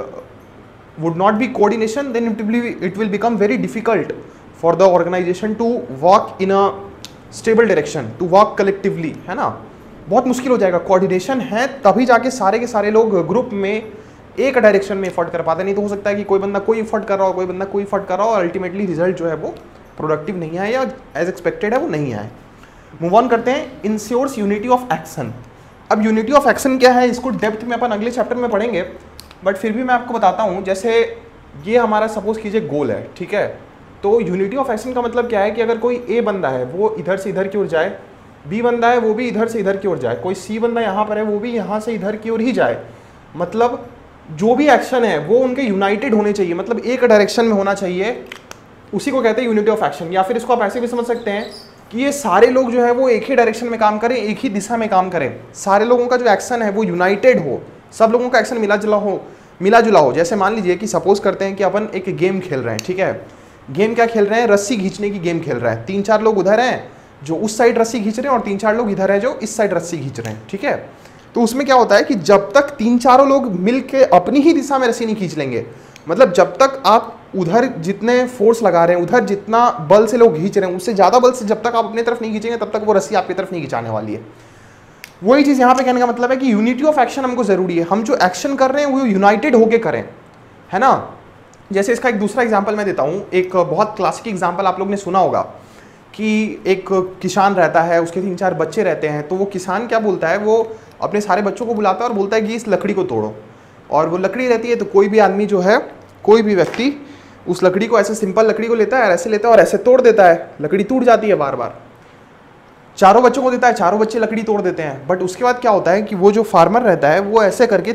would not be coordination, then it will become very difficult for the organization to walk in a stable direction, to walk collectively, है ना। बहुत मुश्किल हो जाएगा। कोऑर्डिनेशन है तभी जाके सारे के सारे लोग ग्रुप में एक डायरेक्शन में एफर्ट कर पाते, नहीं तो हो सकता है कि कोई बंदा कोई एफर्ट कर रहा हो, कोई बंदा कोई एफर्ट कर रहा हो और अल्टीमेटली रिजल्ट जो है वो प्रोडक्टिव नहीं आए या एज एक्सपेक्टेड है वो नहीं आए। मूव ऑन करते हैं, इंश्योर्स यूनिटी ऑफ एक्शन। अब यूनिटी ऑफ एक्शन क्या है, इसको डेप्थ में अपन अगले चैप्टर में पढ़ेंगे, बट फिर भी मैं आपको बताता हूँ। जैसे ये हमारा सपोज कीजिए गोल है, ठीक है, तो यूनिटी ऑफ एक्शन का मतलब क्या है कि अगर कोई ए बंदा है वो इधर से इधर की ओर जाए, बी बंदा है वो भी इधर से इधर की ओर जाए, कोई सी बंदा यहाँ पर है वो भी यहाँ से इधर की ओर ही जाए, मतलब जो भी एक्शन है वो उनके यूनाइटेड होने चाहिए, मतलब एक डायरेक्शन में होना चाहिए, उसी को कहते हैं यूनिटी ऑफ एक्शन। या फिर इसको आप ऐसे भी समझ सकते हैं कि ये सारे लोग जो है वो एक ही डायरेक्शन में काम करें, एक ही दिशा में काम करें, सारे लोगों का जो एक्शन है वो यूनाइटेड हो, सब लोगों का एक्शन मिला जुला हो। जैसे मान लीजिए कि सपोज करते हैं कि अपन एक गेम खेल रहे हैं, ठीक है, गेम क्या खेल रहे हैं, रस्सी खींचने की गेम खेल रहे हैं। 3-4 लोग उधर हैं जो उस साइड रस्सी खींच रहे हैं और 3-4 लोग इधर हैं जो इस साइड रस्सी खींच रहे हैं, ठीक है। तो उसमें क्या होता है कि जब तक 3-4 लोग मिलके अपनी ही दिशा में रस्सी नहीं खींच लेंगे, मतलब जब तक आप उधर जितने फोर्स लगा रहे हैं, उधर जितना बल से लोग खींच रहे हैं, उससे ज़्यादा बल से जब तक आप अपनी तरफ नहीं खींचेंगे तब तक वो रस्सी आपकी तरफ नहीं खिंचाने वाली है। वही चीज़ यहाँ पे कहने का मतलब है कि यूनिटी ऑफ एक्शन हमको ज़रूरी है, हम जो एक्शन कर रहे हैं वो यूनाइटेड होके करें, है ना। जैसे इसका एक दूसरा एग्जाम्पल मैं देता हूँ, एक बहुत क्लासिक एग्जाम्पल आप लोग ने सुना होगा कि एक किसान रहता है, उसके 3-4 बच्चे रहते हैं, तो वो किसान क्या बोलता है, वो अपने सारे बच्चों को बुलाता है और बोलता है कि इस लकड़ी को तोड़ो, और वो लकड़ी रहती है तो कोई भी आदमी जो है, कोई भी व्यक्ति उस लकड़ी को ऐसे सिंपल लकड़ी को लेता है, ऐसे लेता है और ऐसे तोड़ देता है, लकड़ी टूट जाती है बार बार। चारों बच्चों को देता है, चारों बच्चे लकड़ी तोड़ देते हैं, बट उसके बाद क्या होता है कि वो जो फार्मर रहता है वो ऐसे करके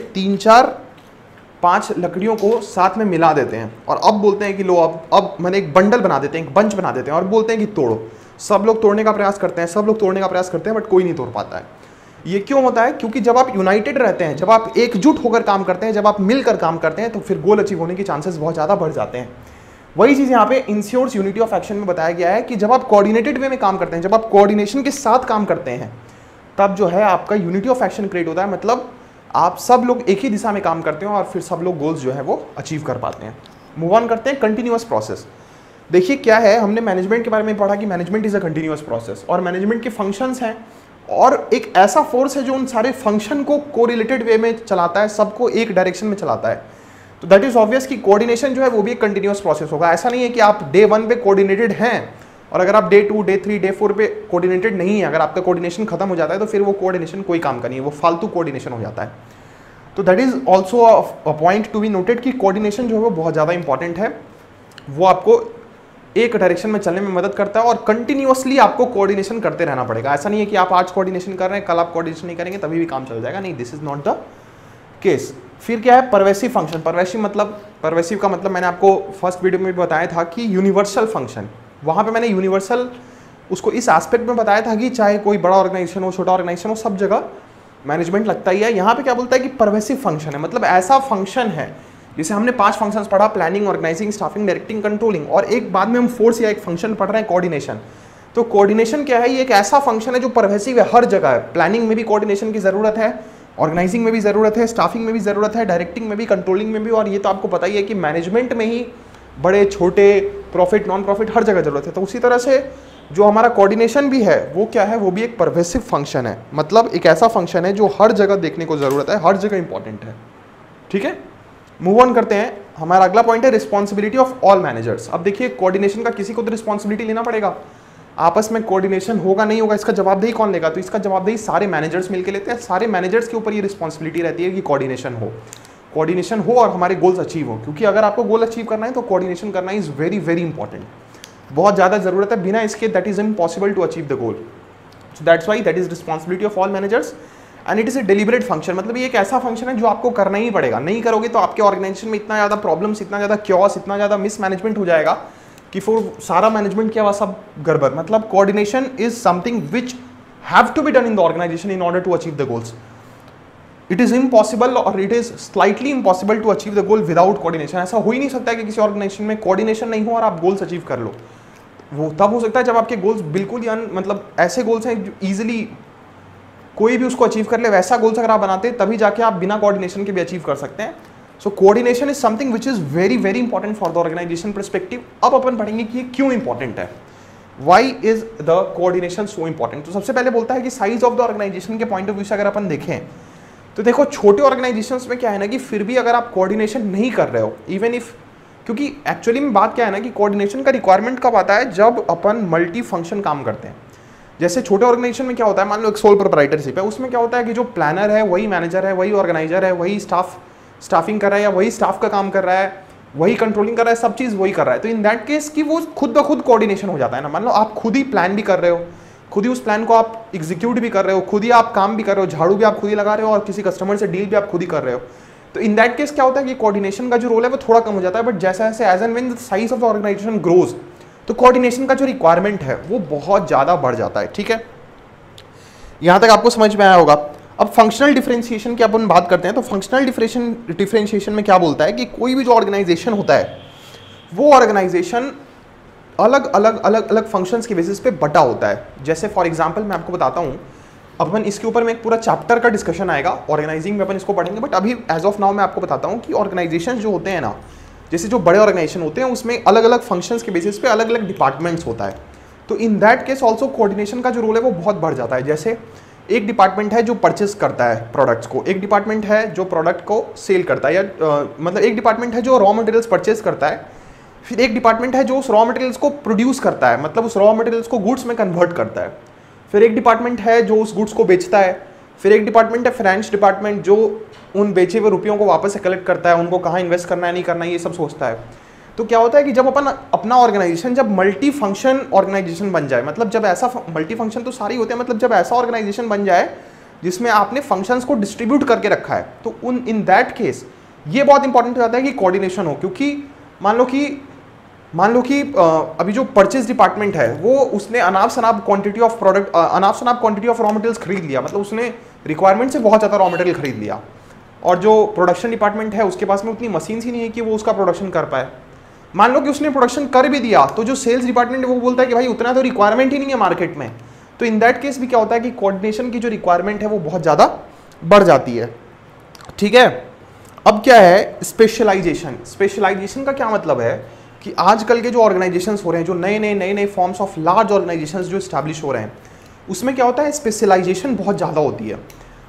3-4-5 लकड़ियों को साथ में मिला देते हैं और अब बोलते हैं कि लो अब मैंने एक बंडल बना देते हैं, एक बंच बना देते हैं और बोलते हैं कि तोड़ो। सब लोग तोड़ने का प्रयास करते हैं, सब लोग तोड़ने का प्रयास करते हैं, बट कोई नहीं तोड़ पाता है। ये क्यों होता है? क्योंकि जब आप यूनाइटेड रहते हैं, जब आप एकजुट होकर काम करते हैं, जब आप मिलकर काम करते हैं, तो फिर गोल अचीव होने के चांसेस बहुत ज़्यादा बढ़ जाते हैं। वही चीज़ यहाँ पे इंश्योर्स यूनिटी ऑफ एक्शन में बताया गया है कि जब आप कोऑर्डिनेटेड वे में काम करते हैं, जब आप कोऑर्डिनेशन के साथ काम करते हैं, तब जो है आपका यूनिटी ऑफ एक्शन क्रिएट होता है, मतलब आप सब लोग एक ही दिशा में काम करते हैं और फिर सब लोग गोल्स जो है वो अचीव कर पाते हैं। मूव ऑन करते हैं, कंटिन्यूअस प्रोसेस। देखिए क्या है, हमने मैनेजमेंट के बारे में पढ़ा कि management is a continuous process, और मैनेजमेंट के फंक्शंस हैं और एक ऐसा फोर्स है जो उन सारे फंक्शन को कोरिलेटेड वे में चलाता है, सबको एक डायरेक्शन में चलाता है। तो दैट इज ऑब्वियस कि कोऑर्डिनेशन जो है वो भी एक कंटिन्यूअस प्रोसेस होगा। ऐसा नहीं है कि आप डे 1 पे कोऑर्डिनेटेड हैं और अगर आप डे 2, डे 3, डे 4 पे कोऑर्डिनेटेड नहीं है, अगर आपका कोऑर्डिनेशन खत्म हो जाता है तो फिर वो कोऑर्डिनेशन कोई काम का नहीं है, वो फालतू कोऑर्डिनेशन हो जाता है। तो that is also a point to be noted कि कोऑर्डिनेशन जो है वो बहुत ज़्यादा इंपॉर्टेंट है, वो आपको एक डायरेक्शन में चलने में मदद करता है और कंटिन्यूअसली आपको कोऑर्डिनेशन करते रहना पड़ेगा। ऐसा नहीं है कि आप आज कोऑर्डिनेशन कर रहे हैं, कल आप कोऑर्डिनेशन नहीं करेंगे तभी भी काम चल जाएगा, नहीं, this is not the case. फिर क्या है, परवेसिव फंक्शन। परवेसिव का मतलब मैंने आपको फर्स्ट वीडियो में भी बताया था कि यूनिवर्सल फंक्शन। वहाँ पे मैंने यूनिवर्सल उसको इस एस्पेक्ट में बताया था कि चाहे कोई बड़ा ऑर्गेनाइजेशन हो, छोटा ऑर्गेनाइजेशन हो, सब जगह मैनेजमेंट लगता ही है। यहाँ पे क्या बोलता है कि परवेसिव फंक्शन है, मतलब ऐसा फंक्शन है जैसे हमने 5 फंक्शंस पढ़ा, planning, organising, staffing, directing, controlling, और एक बाद में हम फोर्स या एक फंक्शन पढ़ रहे हैं कोऑर्डिनेशन। तो कोऑर्डिनेशन क्या है, ये एक ऐसा फंक्शन है जो परवेसिव है, हर जगह है। प्लानिंग में भी कोऑर्डिनेशन की जरूरत है, ऑर्गेनाइजिंग में भी जरूरत है, स्टाफिंग में भी जरूरत है, डायरेक्टिंग में भी, कंट्रोलिंग में भी, और ये तो आपको पता ही है कि मैनेजमेंट में ही बड़े छोटे, प्रॉफिट, नॉन प्रॉफिट, हर जगह जरूरत है। तो उसी तरह से जो हमारा कोऑर्डिनेशन भी है वो क्या है, वो भी एक परवेसिव फंक्शन है, मतलब एक ऐसा फंक्शन है जो हर जगह देखने को जरूरत है, हर जगह इंपॉर्टेंट है। ठीक है, मूव ऑन करते हैं। हमारा अगला पॉइंट है रिस्पॉन्सिबिलिटी ऑफ ऑल मैनेजर्स। अब देखिए कोऑर्डिनेशन का किसी को तो रिस्पॉन्सिबिलिटी लेना पड़ेगा, आपस में कोऑर्डिनेशन होगा नहीं होगा इसका जवाबदेही कौन लेगा? तो इसका जवाबदेही सारे मैनेजर्स मिलकर लेते हैं। सारे मैनेजर्स के ऊपर ये रिस्पॉन्सिबिलिटी रहती है कि कोऑर्डिनेशन हो और हमारे गोल्स अचीव हो, क्योंकि अगर आपको गोल अचीव करना है तो कोऑर्डिनेशन करना इज वेरी वेरी इंपॉर्टेंट, बहुत ज़्यादा जरूरत है। बिना इसके that is impossible to achieve the goal. So that's why that is responsibility of all managers and it is a deliberate function, मतलब ये एक ऐसा फंक्शन है जो आपको करना ही पड़ेगा। नहीं करोगे तो आपके ऑर्गेनाइजेशन में इतना ज़्यादा प्रॉब्लम्स, इतना ज़्यादा क्योस, इतना ज़्यादा मिसमैनेजमेंट हो जाएगा कि फिर सारा मैनेजमेंट क्या हुआ, सब गड़बड़। मतलब coordination is something which have to be done in the organisation in order to achieve the goals. It is impossible और it is slightly impossible to achieve the goal without coordination. ऐसा हो ही नहीं सकता है कि किसी ऑर्गेनाइजेशन में coordination नहीं हो और आप गोल्स अचीव कर लो। वो तब हो सकता है जब आपके गोल्स बिल्कुल ही मतलब ऐसे गोल्स हैं जो ईजिली कोई भी उसको अचीव कर ले, वैसा गोल्स अगर आप बनाते हैं तभी जाके आप बिना कोऑर्डिनेशन के भी अचीव कर सकते हैं। So coordination is something which is very very important for the organisation perspective. अब अपन पढ़ेंगे कि ये क्यों इंपॉर्टेंट है। Why is the coordination so important? तो सबसे पहले बोलता है कि साइज ऑफ द ऑर्गेनाइजेशन के पॉइंट ऑफ व्यू से अगर अपन देखें तो देखो छोटे ऑर्गेनाइजेशंस में क्या है ना कि फिर भी अगर आप कोऑर्डिनेशन नहीं कर रहे हो, इवन इफ, क्योंकि एक्चुअली में बात क्या है ना कि कोऑर्डिनेशन का रिक्वायरमेंट कब आता है, जब अपन मल्टी फंक्शन काम करते हैं। जैसे छोटे ऑर्गेनाइजेशन में क्या होता है, मान लो एक सोल प्रोप्राइटरशिप है, उसमें क्या होता है कि जो प्लानर है वही मैनेजर है, वही ऑर्गेनाइजर है, वही स्टाफिंग कर रहा है या वही स्टाफ का काम कर रहा है, वही कंट्रोलिंग कर रहा है, सब चीज़ वही कर रहा है। तो इन दैट केस कि वो खुद ब खुद कोऑर्डिनेशन हो जाता है ना। मान लो आप खुद ही प्लान भी कर रहे हो, खुद ही उस प्लान को आप एग्जीक्यूट भी कर रहे हो, खुद ही आप काम भी कर रहे हो, झाड़ू भी आप खुद ही लगा रहे हो और किसी कस्टमर से डील भी आप खुद ही कर रहे हो। तो इन दैट केस क्या होता है कि कोऑर्डिनेशन का जो रोल है वो थोड़ा कम हो जाता है। बट जैसे जैसे as and when the size of the organisation grows, तो कोऑर्डिनेशन का जो रिक्वायरमेंट है वो बहुत ज़्यादा बढ़ जाता है। ठीक है, यहाँ तक आपको समझ में आया होगा। अब फंक्शनल डिफरेंशिएशन की अपन बात करते हैं, तो फंक्शनल डिफरेंशिएशन में क्या बोलता है कि कोई भी जो ऑर्गेनाइजेशन होता है वो ऑर्गेनाइजेशन अलग अलग फंक्शंस के बेसिस पे बटा होता है। जैसे फॉर एग्जांपल मैं आपको बताता हूँ, अपन इसके ऊपर में एक पूरा चैप्टर का डिस्कशन आएगा ऑर्गेनाइजिंग में, अपन इसको पढ़ेंगे। बट अभी एज ऑफ नाउ मैं आपको बताता हूँ कि ऑर्गेनाइजेशन जो होते हैं ना, जैसे जो बड़े ऑर्गेनाइजेशन होते हैं उसमें अलग अलग फंक्शंस के बेसिस पे अलग अलग डिपार्टमेंट्स होता है। तो in that case also coordination का जो रोल है वो बहुत बढ़ जाता है। जैसे एक डिपार्टमेंट है जो परचेस करता है प्रोडक्ट्स को, एक डिपार्टमेंट है जो प्रोडक्ट को सेल करता है, या मतलब एक डिपार्टमेंट है जो रॉ मटेरियल्स परचेस करता है, फिर एक डिपार्टमेंट है जो उस रॉ मटेरियल्स को प्रोड्यूस करता है, मतलब उस रॉ मटेरियल्स को गुड्स में कन्वर्ट करता है, फिर एक डिपार्टमेंट है जो उस गुड्स को बेचता है, फिर एक डिपार्टमेंट है फाइनेंस डिपार्टमेंट जो उन बेचे हुए रुपयों को वापस से कलेक्ट करता है, उनको कहाँ इन्वेस्ट करना है नहीं करना है ये सब सोचता है। तो क्या होता है कि जब अपन अपना ऑर्गेनाइजेशन जब मल्टी फंक्शन ऑर्गेनाइजेशन बन जाए, मतलब जब ऐसा मल्टी फंक्शन तो सारी होते हैं, मतलब जब ऐसा ऑर्गेनाइजेशन बन जाए जिसमें आपने फंक्शंस को डिस्ट्रीब्यूट करके रखा है, तो इन दैट केस ये बहुत इंपॉर्टेंट हो जाता है कि कोऑर्डिनेशन हो। क्योंकि मान लो कि अभी जो परचेज डिपार्टमेंट है वो उसने अनाप शनाप क्वांटिटी ऑफ प्रोडक्ट, अनाप शनाप क्वांटिटी ऑफ रॉ मटेरियल्स खरीद लिया, मतलब उसने रिक्वायरमेंट से बहुत ज़्यादा रॉ मटेरियल खरीद लिया, और जो प्रोडक्शन डिपार्टमेंट है उसके पास में उतनी मशीन ही नहीं है कि वो उसका प्रोडक्शन कर पाए। मान लो कि उसने प्रोडक्शन कर भी दिया तो जो सेल्स डिपार्टमेंट है वो बोलता है कि भाई उतना तो रिक्वायरमेंट ही नहीं है मार्केट में। तो इन दैट केस भी क्या होता है कि कोऑर्डिनेशन की जो रिक्वायरमेंट है वो बहुत ज़्यादा बढ़ जाती है। ठीक है, अब क्या है स्पेशलाइजेशन। स्पेशलाइजेशन का क्या मतलब है कि आजकल के जो ऑर्गेनाइजेशंस हो रहे हैं, जो नए फॉर्म्स ऑफ लार्ज ऑर्गेनाइजेशंस जो स्टैब्लिश हो रहे हैं, उसमें क्या होता है स्पेशलाइजेशन बहुत ज़्यादा होती है।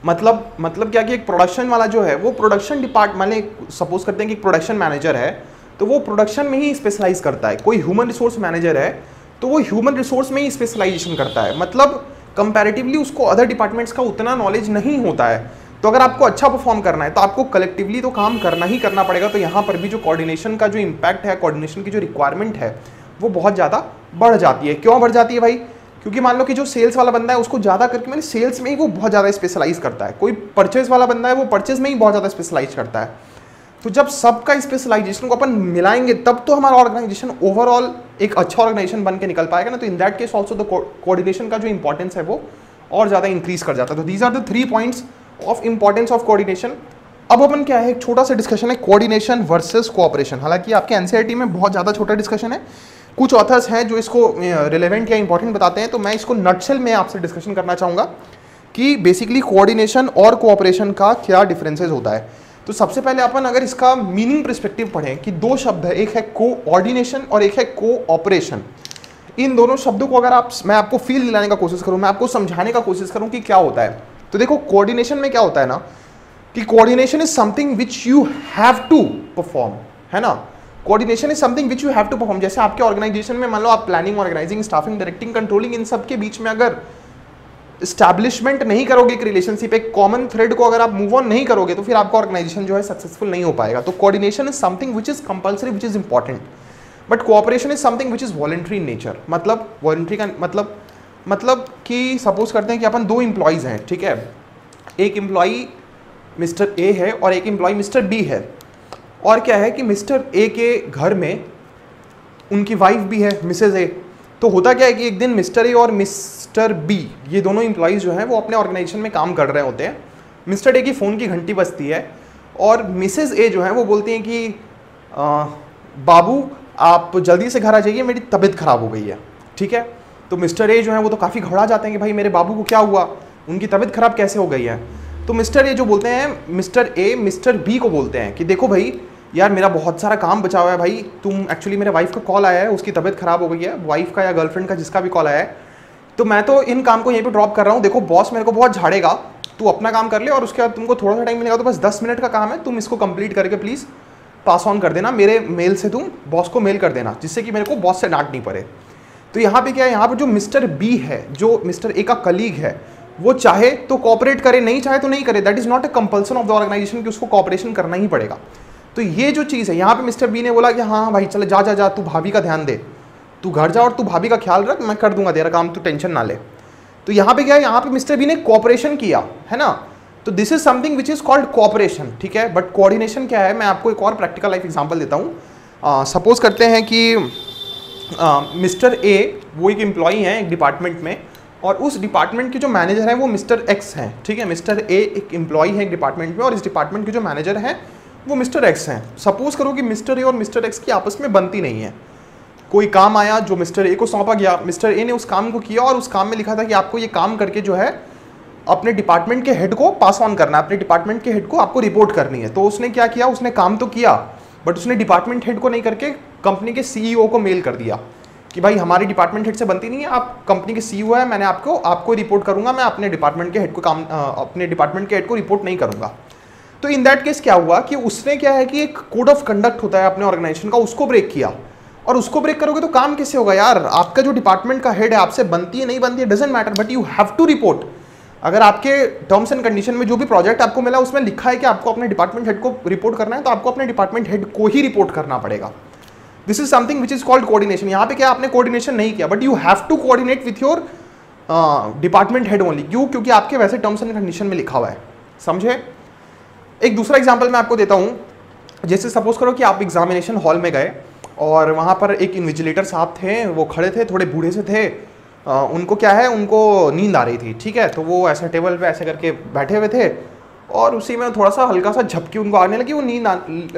मतलब क्या कि एक प्रोडक्शन वाला जो है वो प्रोडक्शन डिपार्टमेंट, सपोज करते हैं कि एक प्रोडक्शन मैनेजर है तो वो प्रोडक्शन में ही स्पेशलाइज करता है, कोई ह्यूमन रिसोर्स मैनेजर है तो वो ह्यूमन रिसोर्स में ही स्पेशलाइजेशन करता है, मतलब कंपैरेटिवली उसको अदर डिपार्टमेंट्स का उतना नॉलेज नहीं होता है। तो अगर आपको अच्छा परफॉर्म करना है तो आपको कलेक्टिवली तो काम करना ही करना पड़ेगा। तो यहाँ पर भी जो कोऑर्डिनेशन का जो इम्पैक्ट है, कोऑर्डिनेशन की जो रिक्वायरमेंट है वो बहुत ज़्यादा बढ़ जाती है। क्यों बढ़ जाती है भाई? क्योंकि मान लो कि जो सेल्स वाला बंदा है उसको ज़्यादा करके मैंने सेल्स में ही वो बहुत ज़्यादा स्पेशलाइज करता है, कोई परचेज वाला बंदा है वो परचेज में ही बहुत ज़्यादा स्पेशलाइज करता है। तो जब सबका स्पेशलाइजेशन को अपन मिलाएंगे तब तो हमारा ऑर्गेनाइजेशन ओवरऑल एक अच्छा ऑर्गेनाइजेशन बन के निकल पाएगा ना। तो in that case also the coordination का जो इंपॉर्टेंस है वो और ज़्यादा इंक्रीज कर जाता है। तो these are the 3 points of importance of coordination. अब अपन क्या है, एक छोटा सा डिस्कशन है कोऑर्डिनेशन वर्सेस कोऑपरेशन। हालांकि आपके एनसीईआरटी में बहुत ज़्यादा छोटा डिस्कशन है, कुछ ऑथर्स हैं जो इसको रिलेवेंट या इंपॉर्टेंट बताते हैं, तो मैं इसको नटशेल में आपसे डिस्कशन करना चाहूँगा कि बेसिकली कोऑर्डिनेशन और कोऑपरेशन का क्या डिफरेंसेस होता है। तो सबसे पहले अपन अगर इसका मीनिंग पर्सपेक्टिव पढ़ें कि 2 शब्द है, एक है कोऑर्डिनेशन और एक है कोऑपरेशन। इन दोनों शब्दों को अगर मैं आपको फील दिलाने का कोशिश करूं, मैं आपको समझाने का कोशिश करूं कि क्या होता है, तो देखो कोऑर्डिनेशन में क्या होता है ना कि coordination is something which you have to perform, है ना। Coordination is something which you have to perform. जैसे आपके ऑर्गेनाइजेशन में मान लो आप planning, organising, staffing, directing, controlling, इन सब के बीच में अगर एस्टैब्लिशमेंट नहीं करोगे एक रिलेशनशिप, एक कॉमन थ्रेड को अगर आप मूव ऑन नहीं करोगे तो फिर आपका ऑर्गेनाइजेशन जो है सक्सेसफुल नहीं हो पाएगा। तो coordination is something which is compulsory, which is important, but cooperation is something which is voluntary in nature. मतलब वॉलंटरी का मतलब कि सपोज करते हैं कि अपन 2 एम्प्लॉयज़ हैं, ठीक है, एक एम्प्लॉय मिस्टर ए है और एक एम्प्लॉय मिस्टर बी है। और क्या है कि मिस्टर ए के घर में उनकी वाइफ भी है मिसेज ए। तो होता क्या है कि एक दिन मिस्टर ए और मिस्टर बी ये दोनों एम्प्लॉयज़ जो हैं वो अपने ऑर्गेनाइजेशन में काम कर रहे होते हैं। मिस्टर ए की फ़ोन की घंटी बजती है और मिसेज ए जो है वो बोलती हैं कि बाबू आप जल्दी से घर आ जाइए, मेरी तबीयत ख़राब हो गई है, ठीक है। तो मिस्टर ए जो है वो तो काफ़ी घबरा जाते हैं कि भाई मेरे बाबू को क्या हुआ, उनकी तबीयत ख़राब कैसे हो गई है। तो मिस्टर ए जो बोलते हैं, मिस्टर ए मिस्टर बी को बोलते हैं कि देखो भाई यार मेरा बहुत सारा काम बचा हुआ है भाई, तुम एक्चुअली मेरे वाइफ का कॉल आया है, उसकी तबीयत खराब हो गई है, वाइफ का या गर्लफ्रेंड का जिसका भी कॉल आया है, तो मैं तो इन काम को यहीं पे ड्रॉप कर रहा हूँ, देखो बॉस मेरे को बहुत झाड़ेगा, तू अपना काम कर ले और उसके बाद तुमको थोड़ा सा टाइम मिलेगा, तो बस 10 मिनट का काम है, तुम इसको कंप्लीट करके प्लीज़ पास ऑन कर देना, मेरे मेल से तुम बॉस को मेल कर देना, जिससे कि मेरे को बॉस से डांट नहीं पड़े। तो यहाँ पे क्या है, यहाँ पे जो मिस्टर बी है, जो मिस्टर ए का कलीग है, वो चाहे तो कॉपरेट करे, नहीं चाहे तो नहीं करे, that is not a compulsion of the organization कि उसको कॉपरेशन करना ही पड़ेगा। तो ये जो चीज़ है, यहाँ पे मिस्टर बी ने बोला कि हाँ भाई चल जा जा जा, तू भाभी का ध्यान दे, तू घर जा और तू भाभी का ख्याल रख, मैं कर दूंगा तेरा काम, तू टेंशन ना ले। तो यहाँ पे क्या है, यहाँ पे मिस्टर बी ने कॉपरेशन किया है ना, तो this is something which is called cooperation, ठीक है। बट कोऑर्डिनेशन क्या है, मैं आपको एक और प्रैक्टिकल लाइफ एग्जांपल देता हूँ। सपोज करते हैं कि मिस्टर ए वो एक एम्प्लॉई हैं एक डिपार्टमेंट में, और उस डिपार्टमेंट के जो मैनेजर हैं वो मिस्टर एक्स हैं, ठीक है। मिस्टर ए एक एम्प्लॉई है एक डिपार्टमेंट में, और इस डिपार्टमेंट के जो मैनेजर हैं वो मिस्टर एक्स हैं। सपोज करो कि मिस्टर ए और मिस्टर एक्स की आपस में बनती नहीं है, कोई काम आया जो मिस्टर ए को सौंपा गया, मिस्टर ए ने उस काम को किया और उस काम में लिखा था कि आपको ये काम करके जो है अपने डिपार्टमेंट के हेड को पास ऑन करना है, अपने डिपार्टमेंट के हेड को आपको रिपोर्ट करनी है। तो उसने क्या किया, उसने काम तो किया बट उसने डिपार्टमेंट हेड को नहीं करके कंपनी के सीईओ को मेल कर दिया कि भाई हमारी डिपार्टमेंट हेड से बनती नहीं है, आप कंपनी के सीईओ है, मैंने आपको रिपोर्ट करूंगा, मैं अपने डिपार्टमेंट के हेड को अपने डिपार्टमेंट के हेड को रिपोर्ट नहीं करूंगा। तो इन दैट केस क्या हुआ कि उसने क्या है कि एक कोड ऑफ कंडक्ट होता है अपने ऑर्गेनाइजेशन का, उसको ब्रेक किया, और उसको ब्रेक करोगे तो काम कैसे होगा यार, आपका जो डिपार्टमेंट का हेड है आपसे बनती है नहीं बनती है doesn't matter, but you have to report. अगर आपके टर्म्स एंड कंडीशन में जो भी प्रोजेक्ट आपको मिला उसमें लिखा है कि आपको अपने डिपार्टमेंट हेड को रिपोर्ट करना है, तो आपको अपने डिपार्टमेंट हेड को ही रिपोर्ट करना पड़ेगा। This is something which is called coordination. यहाँ पे क्या आपने कोऑर्डिनेशन नहीं किया, but you have to coordinate with your department head only. क्यों? क्योंकि आपके वैसे टर्म्स एंड कंडीशन में लिखा हुआ है, समझे। एक दूसरा एग्जाम्पल मैं आपको देता हूँ, जैसे सपोज करो कि आप एग्जामिनेशन हॉल में गए और वहाँ पर एक इन्विजिलेटर साहब थे, वो खड़े थे, थोड़े बूढ़े से थे, उनको क्या है, उनको नींद आ रही थी, ठीक है। तो वो ऐसे टेबल पे ऐसे करके बैठे हुए थे और उसी में थोड़ा सा हल्का सा झपकी उनको आने लगी, वो नींद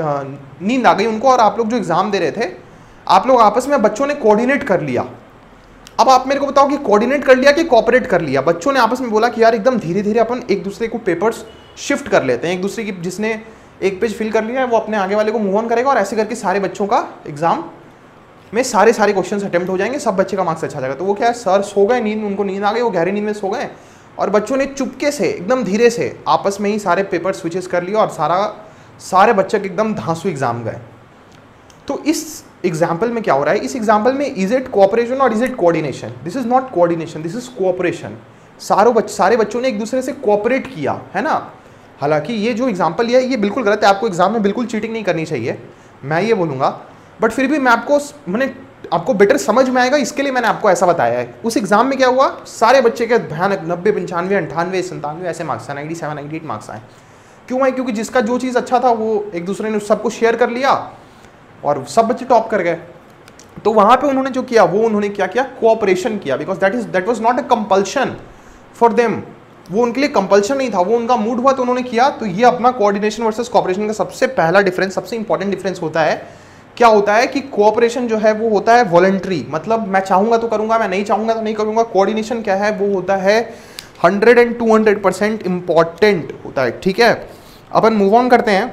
आ गई उनको। और आप लोग जो एग्ज़ाम दे रहे थे, आप लोग आपस में बच्चों ने कोऑर्डिनेट कर लिया। अब आप मेरे को बताओ कि कोऑर्डिनेट कर लिया कि कोऑपरेट कर लिया। बच्चों ने आपस में बोला कि यार एकदम धीरे धीरे अपन एक दूसरे को पेपर्स शिफ्ट कर लेते हैं, एक दूसरे की, जिसने एक पेज फिल कर लिया है वो अपने आगे वाले को मूव ऑन करेगा, और ऐसे करके सारे बच्चों का एग्जाम में सारे क्वेश्चंस अटेम्प्ट हो जाएंगे, सब बच्चे का मार्क्स अच्छा जाएगा। तो वो क्या है, सर सो गए, नींद, उनको नींद आ गई, वो गहरी नींद में सो गए, और बच्चों ने चुपके से एकदम धीरे से आपस में ही सारे पेपर स्विचेस कर लिया और सारे बच्चे एकदम धांसू एग्जाम गए। तो इस एग्जाम्पल में क्या हो रहा है, इस एग्जाम्पल में इज इट कोऑपरेशन और is it coordination? This is not coordination, this is cooperation. सारे बच्चों ने एक दूसरे से कोऑपरेट किया है ना। हालांकि ये जो एग्जाम्पल लिया है ये बिल्कुल गलत है, आपको एग्जाम में बिल्कुल चीटिंग नहीं करनी चाहिए, मैं ये बोलूँगा, बट फिर भी मैंने आपको बेटर समझ में आएगा इसके लिए मैंने आपको ऐसा बताया है। उस एग्जाम में क्या हुआ, सारे बच्चे के भयानक 90, 95, 98, 97 ऐसे मार्क्स आए, 97, 98 मार्क्स आए। क्यों आए? क्योंकि जिसका जो चीज़ अच्छा था वो एक दूसरे ने सबको शेयर कर लिया और सब बच्चे टॉप कर गए। तो वहाँ पे उन्होंने जो किया, वो उन्होंने क्या किया, कोऑपरेशन किया, because that was not a compulsion for them. वो उनके लिए कंपल्शन नहीं था, वो उनका मूड हुआ तो उन्होंने किया। तो ये अपना कोऑर्डिनेशन वर्सेस कोऑपरेशन का सबसे पहला डिफरेंस, सबसे इंपॉर्टेंट डिफरेंस होता है। क्या होता है कि कोऑपरेशन जो है वो होता है वॉलंटरी, मतलब मैं चाहूंगा तो करूंगा, मैं नहीं चाहूंगा तो नहीं करूंगा। कोऑर्डिनेशन क्या है, वो होता है 100 and 200% इंपॉर्टेंट होता है, ठीक है। अपन मूव ऑन करते हैं।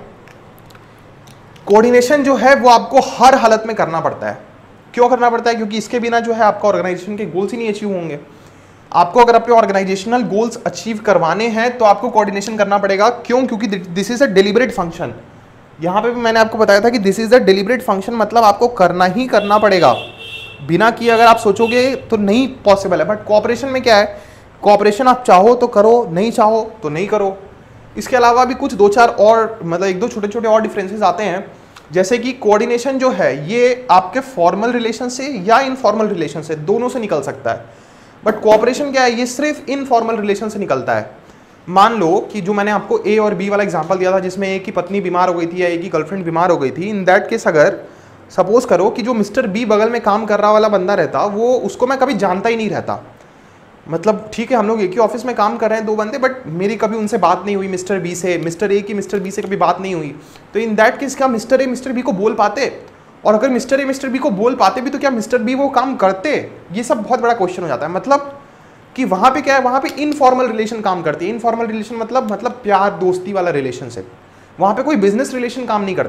कोऑर्डिनेशन जो है वो आपको हर हालत में करना पड़ता है। क्यों करना पड़ता है? क्योंकि इसके बिना जो है आपका ऑर्गेनाइजेशन के गोल्स ही नहीं अचीव होंगे। आपको अगर अपने ऑर्गेनाइजेशनल गोल्स अचीव करवाने हैं तो आपको कोऑर्डिनेशन करना पड़ेगा। क्यों? क्योंकि this is a deliberate function. यहाँ पे भी मैंने आपको बताया था कि this is a deliberate function, मतलब आपको करना ही करना पड़ेगा, बिना किए अगर आप सोचोगे तो नहीं पॉसिबल है। बट कोऑपरेशन में क्या है, कोऑपरेशन आप चाहो तो करो, नहीं चाहो तो नहीं करो। इसके अलावा भी कुछ 2-4 और, मतलब 1-2 छोटे-छोटे और डिफरेंसेस आते हैं, जैसे कि कोऑर्डिनेशन जो है ये आपके फॉर्मल रिलेशन से या इनफॉर्मल रिलेशन से, दोनों से निकल सकता है। बट कोऑपरेशन क्या है, ये सिर्फ इनफॉर्मल रिलेशन से निकलता है। मान लो कि जो मैंने आपको ए और बी वाला एग्जांपल दिया था, जिसमें एक की पत्नी बीमार हो गई थी या एक की गर्लफ्रेंड बीमार हो गई थी, इन दैट केस अगर सपोज करो कि जो मिस्टर बी बगल में काम कर रहा वाला बंदा रहता, वो उसको मैं कभी जानता ही नहीं रहता। मतलब ठीक है हम लोग एक ही ऑफिस में काम कर रहे हैं 2 बंदे, बट मेरी कभी उनसे बात नहीं हुई मिस्टर बी से, मिस्टर ए की मिस्टर बी से कभी बात नहीं हुई। तो इन दैट केस क्या मिस्टर ए मिस्टर बी को बोल पाते? और अगर मिस्टर ए मिस्टर बी को बोल पाते भी तो क्या मिस्टर बी वो काम करते? ये सब बहुत बड़ा क्वेश्चन हो जाता है। मतलब कि वहाँ पे क्या है, वहाँ पे इनफॉर्मल रिलेशन काम करती है। इनफॉर्मल रिलेशन मतलब प्यार दोस्ती वाला रिलेशनशिप, वहाँ पे कोई बिजनेस रिलेशन काम नहीं करता है।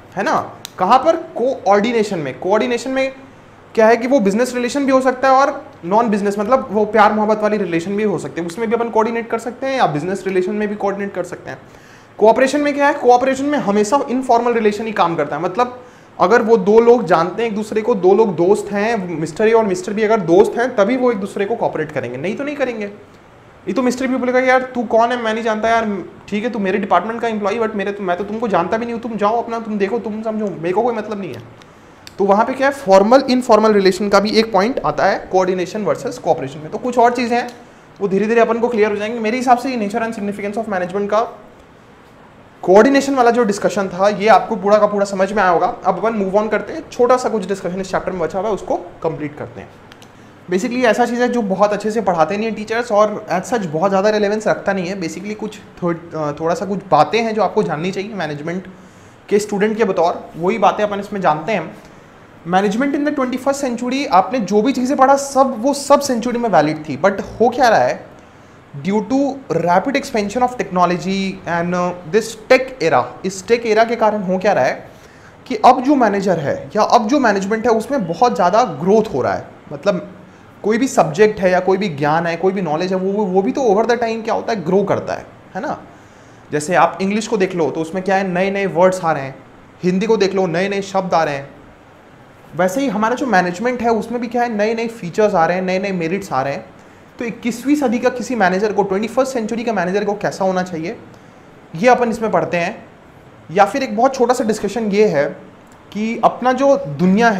है ना। कहाँ पर? कोऑर्डिनेशन में। कोऑर्डिनेशन में क्या है कि वो बिजनेस रिलेशन भी हो सकता है और नॉन बिजनेस, मतलब वो प्यार मोहब्बत वाली रिलेशन भी हो सकते हैं, उसमें भी अपन कोऑर्डिनेट कर सकते हैं, या बिजनेस रिलेशन में भी कोऑर्डिनेट कर सकते हैं। कोऑपरेशन में क्या है? कोऑपरेशन में हमेशा इनफॉर्मल रिलेशन ही काम करता है। मतलब अगर वो दो लोग जानते हैं एक दूसरे को, दो लोग दोस्त हैं, मिस्टर ए और मिस्टर बी अगर दोस्त हैं, तभी वो एक दूसरे को कोऑपरेट करेंगे, नहीं तो नहीं करेंगे। ये तो मिस्टर बी बोलेगा यार तू कौन है, मैं नहीं जानता यार, ठीक है तू मेरे डिपार्टमेंट का एम्प्लॉई, बट मैं तो तुमको जानता भी नहीं हूँ, तुम जाओ अपना, तुम देखो, तुम समझो, मेरे को कोई मतलब नहीं है। तो वहाँ पे क्या है, फॉर्मल इनफॉर्मल रिलेशन का भी एक पॉइंट आता है कोऑर्डिनेशन वर्सेस कोऑपरेशन में। तो कुछ और चीज़ें हैं वो धीरे धीरे अपन को क्लियर हो जाएंगे। मेरे हिसाब से ये nature and significance of management का कोऑर्डिनेशन वाला जो डिस्कशन था ये आपको पूरा का पूरा समझ में आया होगा। अब अपन मूव ऑन करते हैं, छोटा सा कुछ डिस्कशन इस चैप्टर में बचा हुआ है उसको कंप्लीट करते हैं। बेसिकली ऐसा चीज़ है जो बहुत अच्छे से पढ़ाते नहीं है टीचर्स, और एज सच बहुत ज़्यादा रिलेवेंस रखता नहीं है। बेसिकली कुछ थोड़ा सा कुछ बातें हैं जो आपको जाननी चाहिए मैनेजमेंट के स्टूडेंट के बतौर, वही बातें अपन इसमें जानते हैं। Management in the 21st century, आपने जो भी चीज़ें पढ़ा वो सब सेंचुरी में वैलिड थी, बट हो क्या रहा है, due to rapid expansion of technology and this tech era, इस टेक एरा के कारण हो क्या रहा है कि अब जो मैनेजर है या अब जो मैनेजमेंट है उसमें बहुत ज़्यादा ग्रोथ हो रहा है। मतलब कोई भी सब्जेक्ट है या कोई भी ज्ञान है, कोई भी नॉलेज है, वो भी तो ओवर द टाइम क्या होता है, ग्रो करता है ना। जैसे आप इंग्लिश को देख लो तो उसमें क्या है, नए नए वर्ड्स आ रहे हैं, हिंदी को देख लो नए नए शब्द आ रहे हैं, वैसे ही हमारा जो मैनेजमेंट है उसमें भी क्या है, नए नए फीचर्स आ रहे हैं, नए नए मेरिट्स आ रहे हैं। तो 21वीं सदी का किसी मैनेजर को, 21st सेंचुरी का मैनेजर को कैसा होना चाहिए ये अपन इसमें पढ़ते हैं। या फिर एक बहुत छोटा सा डिस्कशन ये है कि अपना जो दुनिया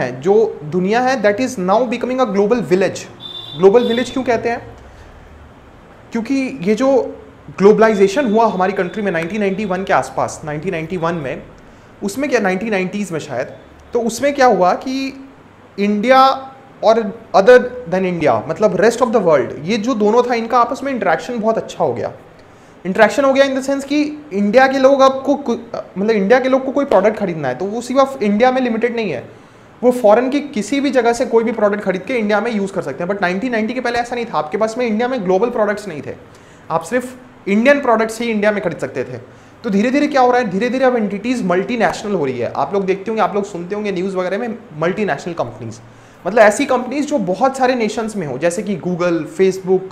है that is now becoming a global village. Global village क्यों कहते हैं? क्योंकि ये जो ग्लोबलाइजेशन हुआ हमारी कंट्री में 1991 के आसपास, 1991 में, उसमें क्या 1990s में शायद, तो उसमें क्या हुआ कि इंडिया और अदर देन इंडिया, मतलब रेस्ट ऑफ द वर्ल्ड, ये जो दोनों था इनका आपस में इंटरेक्शन बहुत अच्छा हो गया। इंटरेक्शन हो गया इन द सेंस कि इंडिया के लोग मतलब इंडिया के लोग को कोई प्रोडक्ट खरीदना है तो वो सिर्फ इंडिया में लिमिटेड नहीं है, वो फॉरेन की किसी भी जगह से कोई भी प्रोडक्ट खरीद के इंडिया में यूज़ कर सकते हैं। बट 1990 के पहले ऐसा नहीं था, आपके पास में इंडिया में ग्लोबल प्रोडक्ट्स नहीं थे, आप सिर्फ इंडियन प्रोडक्ट्स ही इंडिया में खरीद सकते थे। तो धीरे धीरे क्या हो रहा है, धीरे धीरे अब एंटिटीज़ मल्टीनेशनल हो रही है। आप लोग देखते होंगे, आप लोग सुनते होंगे न्यूज़ वगैरह में, मल्टीनेशनल कंपनीज, मतलब ऐसी कंपनीज जो बहुत सारे नेशंस में हो, जैसे कि गूगल, फेसबुक,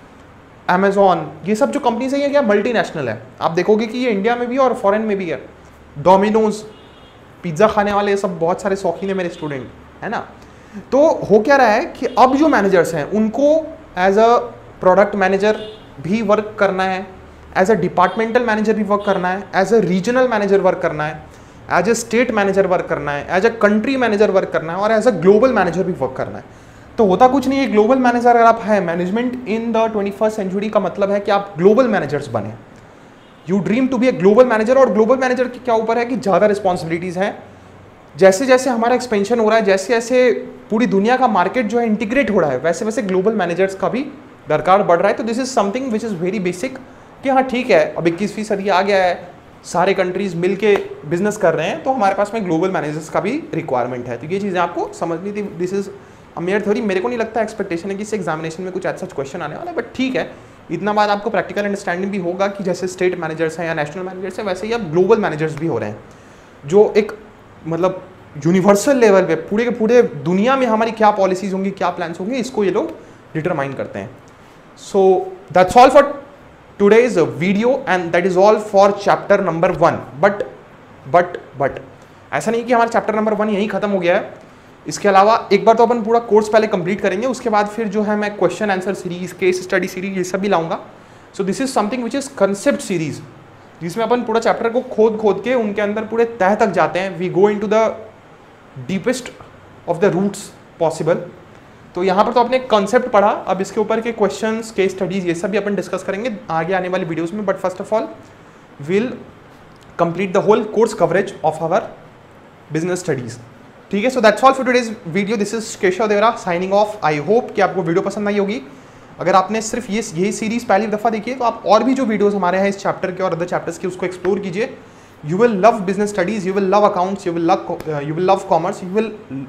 अमेजॉन, ये सब जो कंपनीज है ये क्या मल्टीनेशनल है। आप देखोगे कि ये इंडिया में भी और फॉरेन में भी है। डोमिनोज, पिज्ज़ा खाने वाले, ये सब बहुत सारे शौकीन है मेरे स्टूडेंट, है ना। तो हो क्या रहा है कि अब जो मैनेजर्स हैं उनको एज अ प्रोडक्ट मैनेजर भी वर्क करना है, एज अ डिपार्टमेंटल मैनेजर भी वर्क करना है, as a regional manager work करना है, as a state manager work करना है, as a country manager work करना है, और एज अ ग्लोबल मैनेजर भी वर्क करना है। तो होता कुछ नहीं है, ग्लोबल मैनेजर अगर आप हैं, management in the 21st century का मतलब है कि आप ग्लोबल मैनेजर्स बने। You dream to be a global manager, और ग्लोबल मैनेजर के क्या ऊपर है कि ज़्यादा रिस्पॉन्सिबिलिटीज़ हैं। जैसे जैसे हमारा एक्सपेंशन हो रहा है, जैसे जैसे पूरी दुनिया का मार्केट जो है इंटीग्रेट हो रहा है, वैसे वैसे ग्लोबल मैनेजर्स का भी दरकार बढ़ रहा है। तो this is something which is very basic कि हाँ ठीक है, अब 21वीं सदी आ गया है, सारे कंट्रीज मिल के बिजनेस कर रहे हैं, तो हमारे पास में ग्लोबल मैनेजर्स का भी रिक्वायरमेंट है। तो ये चीज़ें आपको समझनी थी। This is a mayor theory. मेरे को नहीं लगता एक्सपेक्टेशन है कि इस एग्जामिनेशन में कुछ ऐसा क्वेश्चन आने वाला है, बट ठीक है, इतना बात आपको प्रैक्टिकल अंडरस्टैंडिंग भी होगा कि जैसे स्टेट मैनेजर्स हैं या नेशनल मैनेजर्स हैं, वैसे ही अब ग्लोबल मैनेजर्स भी हो रहे हैं, जो एक मतलब यूनिवर्सल लेवल पे पूरे के पूरे दुनिया में हमारी क्या पॉलिसीज होंगी, क्या प्लान्स होंगे, इसको ये लोग डिटरमाइन करते हैं। So that's all for today's video and that is all for chapter number 1। but ऐसा नहीं कि हमारा चैप्टर नंबर 1 यहीं खत्म हो गया है। इसके अलावा एक बार तो अपन पूरा कोर्स पहले कंप्लीट करेंगे, उसके बाद फिर जो है मैं question answer series, case study series, ये सब भी लाऊंगा। So this is something which is concept series, जिसमें अपन पूरा चैप्टर को खोद के उनके अंदर पूरे तह तक जाते हैं। We go in to the deepest of the roots possible. तो यहाँ पर तो आपने कॉन्सेप्ट पढ़ा, अब इसके ऊपर के क्वेश्चंस, केस स्टडीज, ये सब भी अपन डिस्कस करेंगे आगे आने वाली वीडियोस में। But first of all will complete the whole course coverage of our business studies. ठीक है, so that's all for today's video. This is Keshav Devra signing off. I hope कि आपको वीडियो पसंद आई होगी। अगर आपने सिर्फ यही सीरीज पहली दफ़ा देखी है तो आप और भी जो वीडियोस हमारे हैं इस चैप्टर के और अदर चैप्टर्स के, उसको एक्सप्लोर कीजिए। You will love business studies, you will love accounts, you will love commerce, you will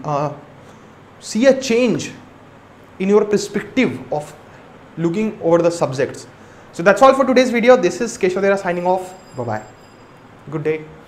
see a change in your perspective of looking over the subjects. So that's all for today's video. This is Keshav Dera signing off. Bye bye. Good day.